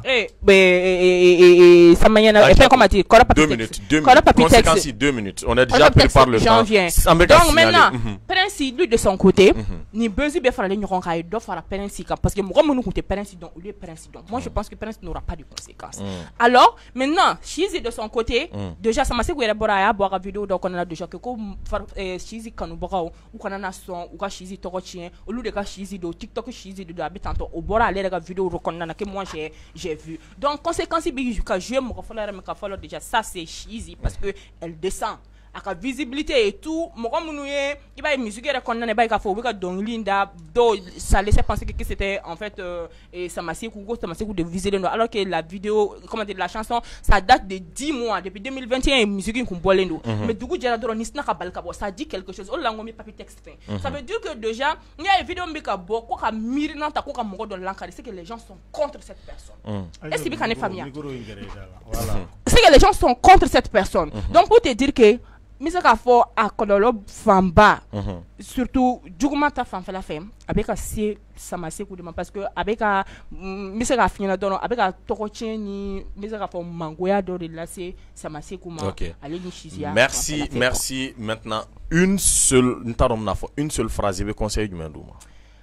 Speaker 2: Ça m'a dit, comment dire,
Speaker 1: 2 minutes. Conséquence, 2 minutes. On a déjà pris par le temps.
Speaker 2: Donc maintenant, Prince, lui de son côté, ni besoin de faire les numéros il doit faire Prince parce que moi, mon côté Prince, donc lui Prince. Donc moi, je pense que Prince n'aura pas de conséquences. Alors maintenant, Chizi de son côté, déjà ça m'a dit qu'il y a boire vidéo donc on a déjà que comme Chizi quand nous boire ou qu'on a son ou quand Chizi torochien au lieu de quand Chizi de TikTok Chizi de habiter tantôt au boire aller la vidéo qu'on a que moi j'ai vu. Donc conséquence il que je me refais déjà ça c'est Chizi parce que elle descend à la visibilité et tout, moi il va musique qu'on a pas faut que donc Linda do ça laissait penser que c'était en fait et ça m'a de viser le alors que la vidéo comment dire la chanson ça date de 10 mois depuis 2021 et musique qu'on boit l'endo mais du coup j'ai adoré nisna ka balka ça dit quelque chose oh là on met papier texte ça veut dire que déjà il y a une vidéo mbika bo ko ka mirina ta ko ka mo do l'encadrer c'est que les gens sont contre cette personne et c'est bien famille voilà c'est que les gens sont contre cette personne donc pour te dire que mise ka fo a kololo famba surtout juguma ta fanfela fem avec a si sama se ku de parce que avec a mise ka fina dono avec a tokotien ni mise ka fo mangoya do de la c'est sama se kuma aller ni chizia
Speaker 1: merci maintenant une seule phrase et conseil du mendouma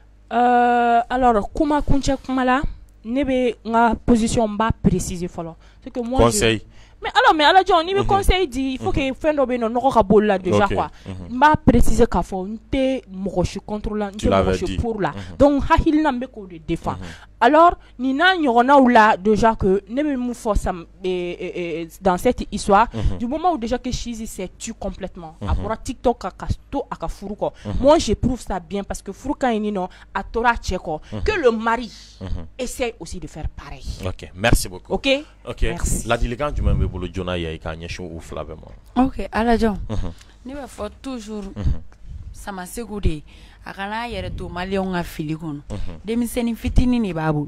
Speaker 2: alors kuma kunche kuma la nebe nga position ba préciser follow c'est que moi
Speaker 1: conseil
Speaker 2: mais alors John il me conseille dit il faut que fin d'obé non ka bol là déjà quoi m'a préciser qu'a fo nté mo je contrôle nté mo je pour là donc ha il n'a ko de défend alors ni na nyona ou là déjà que ne me mou force dans cette histoire du moment où déjà que Chizi s'est tu complètement après TikTok à kasto à furuko moi je prouve ça bien parce que furuka ini non à tora tcheko que le mari essaie aussi de faire pareil.
Speaker 1: OK, merci beaucoup.
Speaker 2: OK,
Speaker 1: merci. La diligence du même bolo Jona ya ka nyesho ou flavement.
Speaker 3: OK, ala John. Ni va faut toujours ça m'a segudé akana yere to malion nga fili kono demiseni fitini ni babu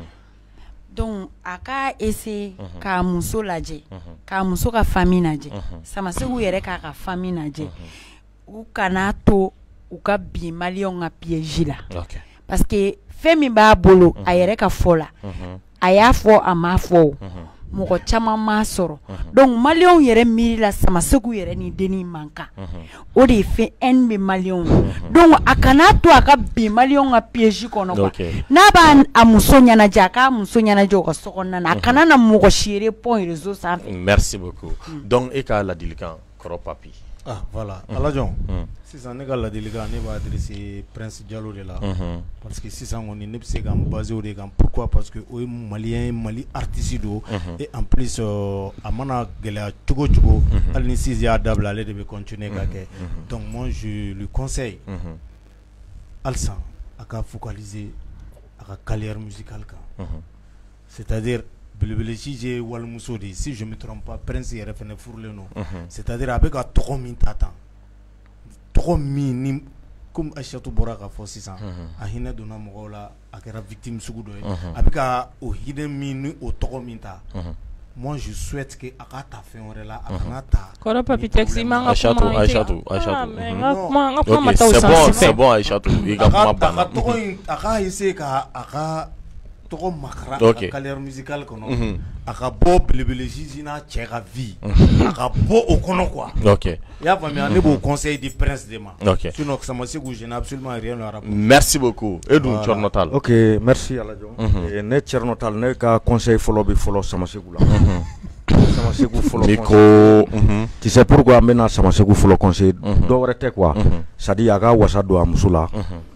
Speaker 3: donc aka ese ka muso laje ka muso ka famille naje ça m'a segu yere ka famille naje u kana to u ka bi malion nga piège là parce que femi ba bolo ayere ka fola aya fo ama fo moko chama ma soro donc malion yere miri la sama segu yere ni deni manka o de fait NB malion donc akana to aka bi malion a piège kono kwa na ba amuso nyana jaka amuso nyana joko sokona na akana na moko shire point réseau ça.
Speaker 1: Merci beaucoup. Donc et ka la dilican koro papi.
Speaker 4: Ah voilà. Alajon. Si ça n'est pas la dilican ne va adresser Prince Diallo de là parce que si ça on est ne se gam basé au gam pourquoi parce que au malien Mali artiste do et en plus amana gela tugo al ni si ya dabla aller de continuer kake donc moi je lui conseille alsan aka focaliser aka carrière musicale ka c'est-à-dire si j'ai Walmuso si je me trompe pas Prince est refait fourle non c'est-à-dire avec un trop min tatan trop min comme Aïchatou Boraka fo 600 a hina dona mogola akera victime sugu do avec a o hidden min o trop min ta moi je souhaite que akata fait on là akanata
Speaker 2: kora papi taxi manga
Speaker 1: Aïchatou
Speaker 2: c'est
Speaker 1: bon Aïchatou il ga ma bana
Speaker 4: aka essayer ka aka tɔgɔ makara a ka carrière musicale kɔnɔ a ka bɔ belebele Zizi n'a cɛ ka vie a ka bɔ o kɔnɔ quoi
Speaker 1: OK
Speaker 4: i y'a faamuya ne b'o conseil di Prince de ma sinon Samassekou je n'ai absolument rien à rapporter.
Speaker 1: Merci beaucoup Edou Thiernotal.
Speaker 5: OK merci Alajon ne Thiernotal ne ka conseil fɔlɔ bɛ fɔlɔ Samassekou la Samassekou fɔlɔ
Speaker 1: micro
Speaker 5: tu sais pourquoi an bɛna Samassekou fɔlɔ conseil dɔ wɛrɛ tɛ quoi c'est à dire a ka wasa don a muso la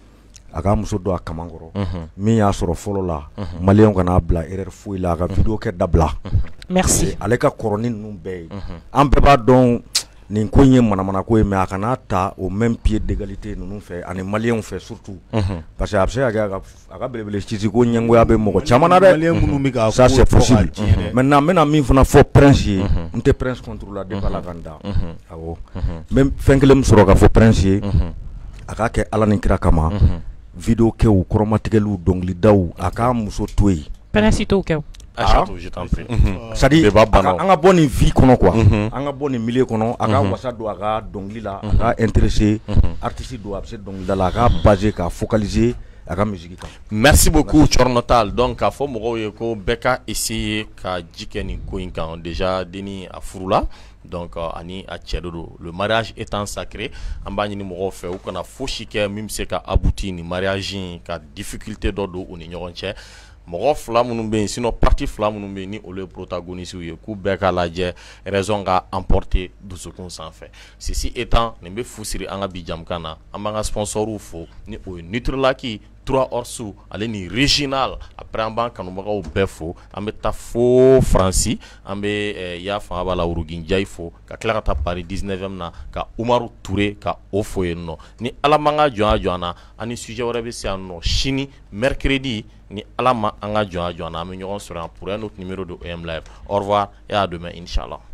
Speaker 5: a ka muso don a kamankɔrɔ min y'a sɔrɔ fɔlɔ la maliyɛnw kana bila erreur foyi la a ka vidéo kɛ dabila
Speaker 2: merci
Speaker 5: ale ka kɔrɔ ni ninnu bɛɛ ye an bɛɛ b'a dɔn nin ko in ye manamana ko ye mais a kana ta au même pied d'égalité ninnu fɛ ani maliyɛnw fɛ surtout parce que a bɛ se ka kɛ a ka belebele Sisi ko ɲɛngoya bɛ mɔgɔ caman na dɛ ça c'est possible maintenant n bɛna min fana fɔ Prince ye n tɛ Prince contre la depuis Ala ka n da awɔ n bɛ fɛn kelen min sɔrɔ ka fɔ Prince ye a k'a kɛ Ala ni kira kama vidéo kɛw kɔrɔmatigɛliw dɔnkilidaw a k'a muso to yen
Speaker 2: Prince t'o kɛ
Speaker 1: je t'en prie
Speaker 5: c'est-à-dire an ka bɔ nin vie kɔnɔ quoi an ka bɔ nin milieu kɔnɔ a ka wasa don a ka dɔnkili la a ka intéressé artiste don a bɛ se dɔnkilida la a ka basé ka focaliser a ka musique kan.
Speaker 1: Merci beaucoup Thiernotal. Donc k'a fɔ mɔgɔw ye ko bɛɛ ka essayer ka ji kɛ nin ko in kan déjà deni a furu la donc ani a cɛ de don le mariage étant sacré an b'a ɲini mɔgɔw fɛ u kana fosi kɛ min bɛ se ka aboutir ni mariage in ka difficulté dɔ don u ni ɲɔgɔn cɛ mɔgɔ fila minnu bɛ yen sinon parti fila minnu bɛ yen ni olu ye protagonistes ye k'u bɛɛ ka lajɛ raison ka emporter dusukun sanfɛ ceci étant nin bɛ fu siri an ka bi jamukan na an b'an ka sponsorw fo ni o ye Nutrlaki 3 Orsu ale ni Regional après an b'an kanubagaw bɛɛ fo an bɛ taa fo Faransi an bɛ Yafa b'a la Urugi Ndiaye fo ka tila ka taa Paris 19e na ka Umaru Touré ka o fo yen nɔ ni Ala man ka jɔn a na ani sujet wɛrɛ bɛ se yan nɔ sini mercredi ni Ala ma an ka jɔn a na an bɛ ɲɔgɔn sɔrɔ yan pour un autre numéro de OM Live. Au revoir et à demain inchallah.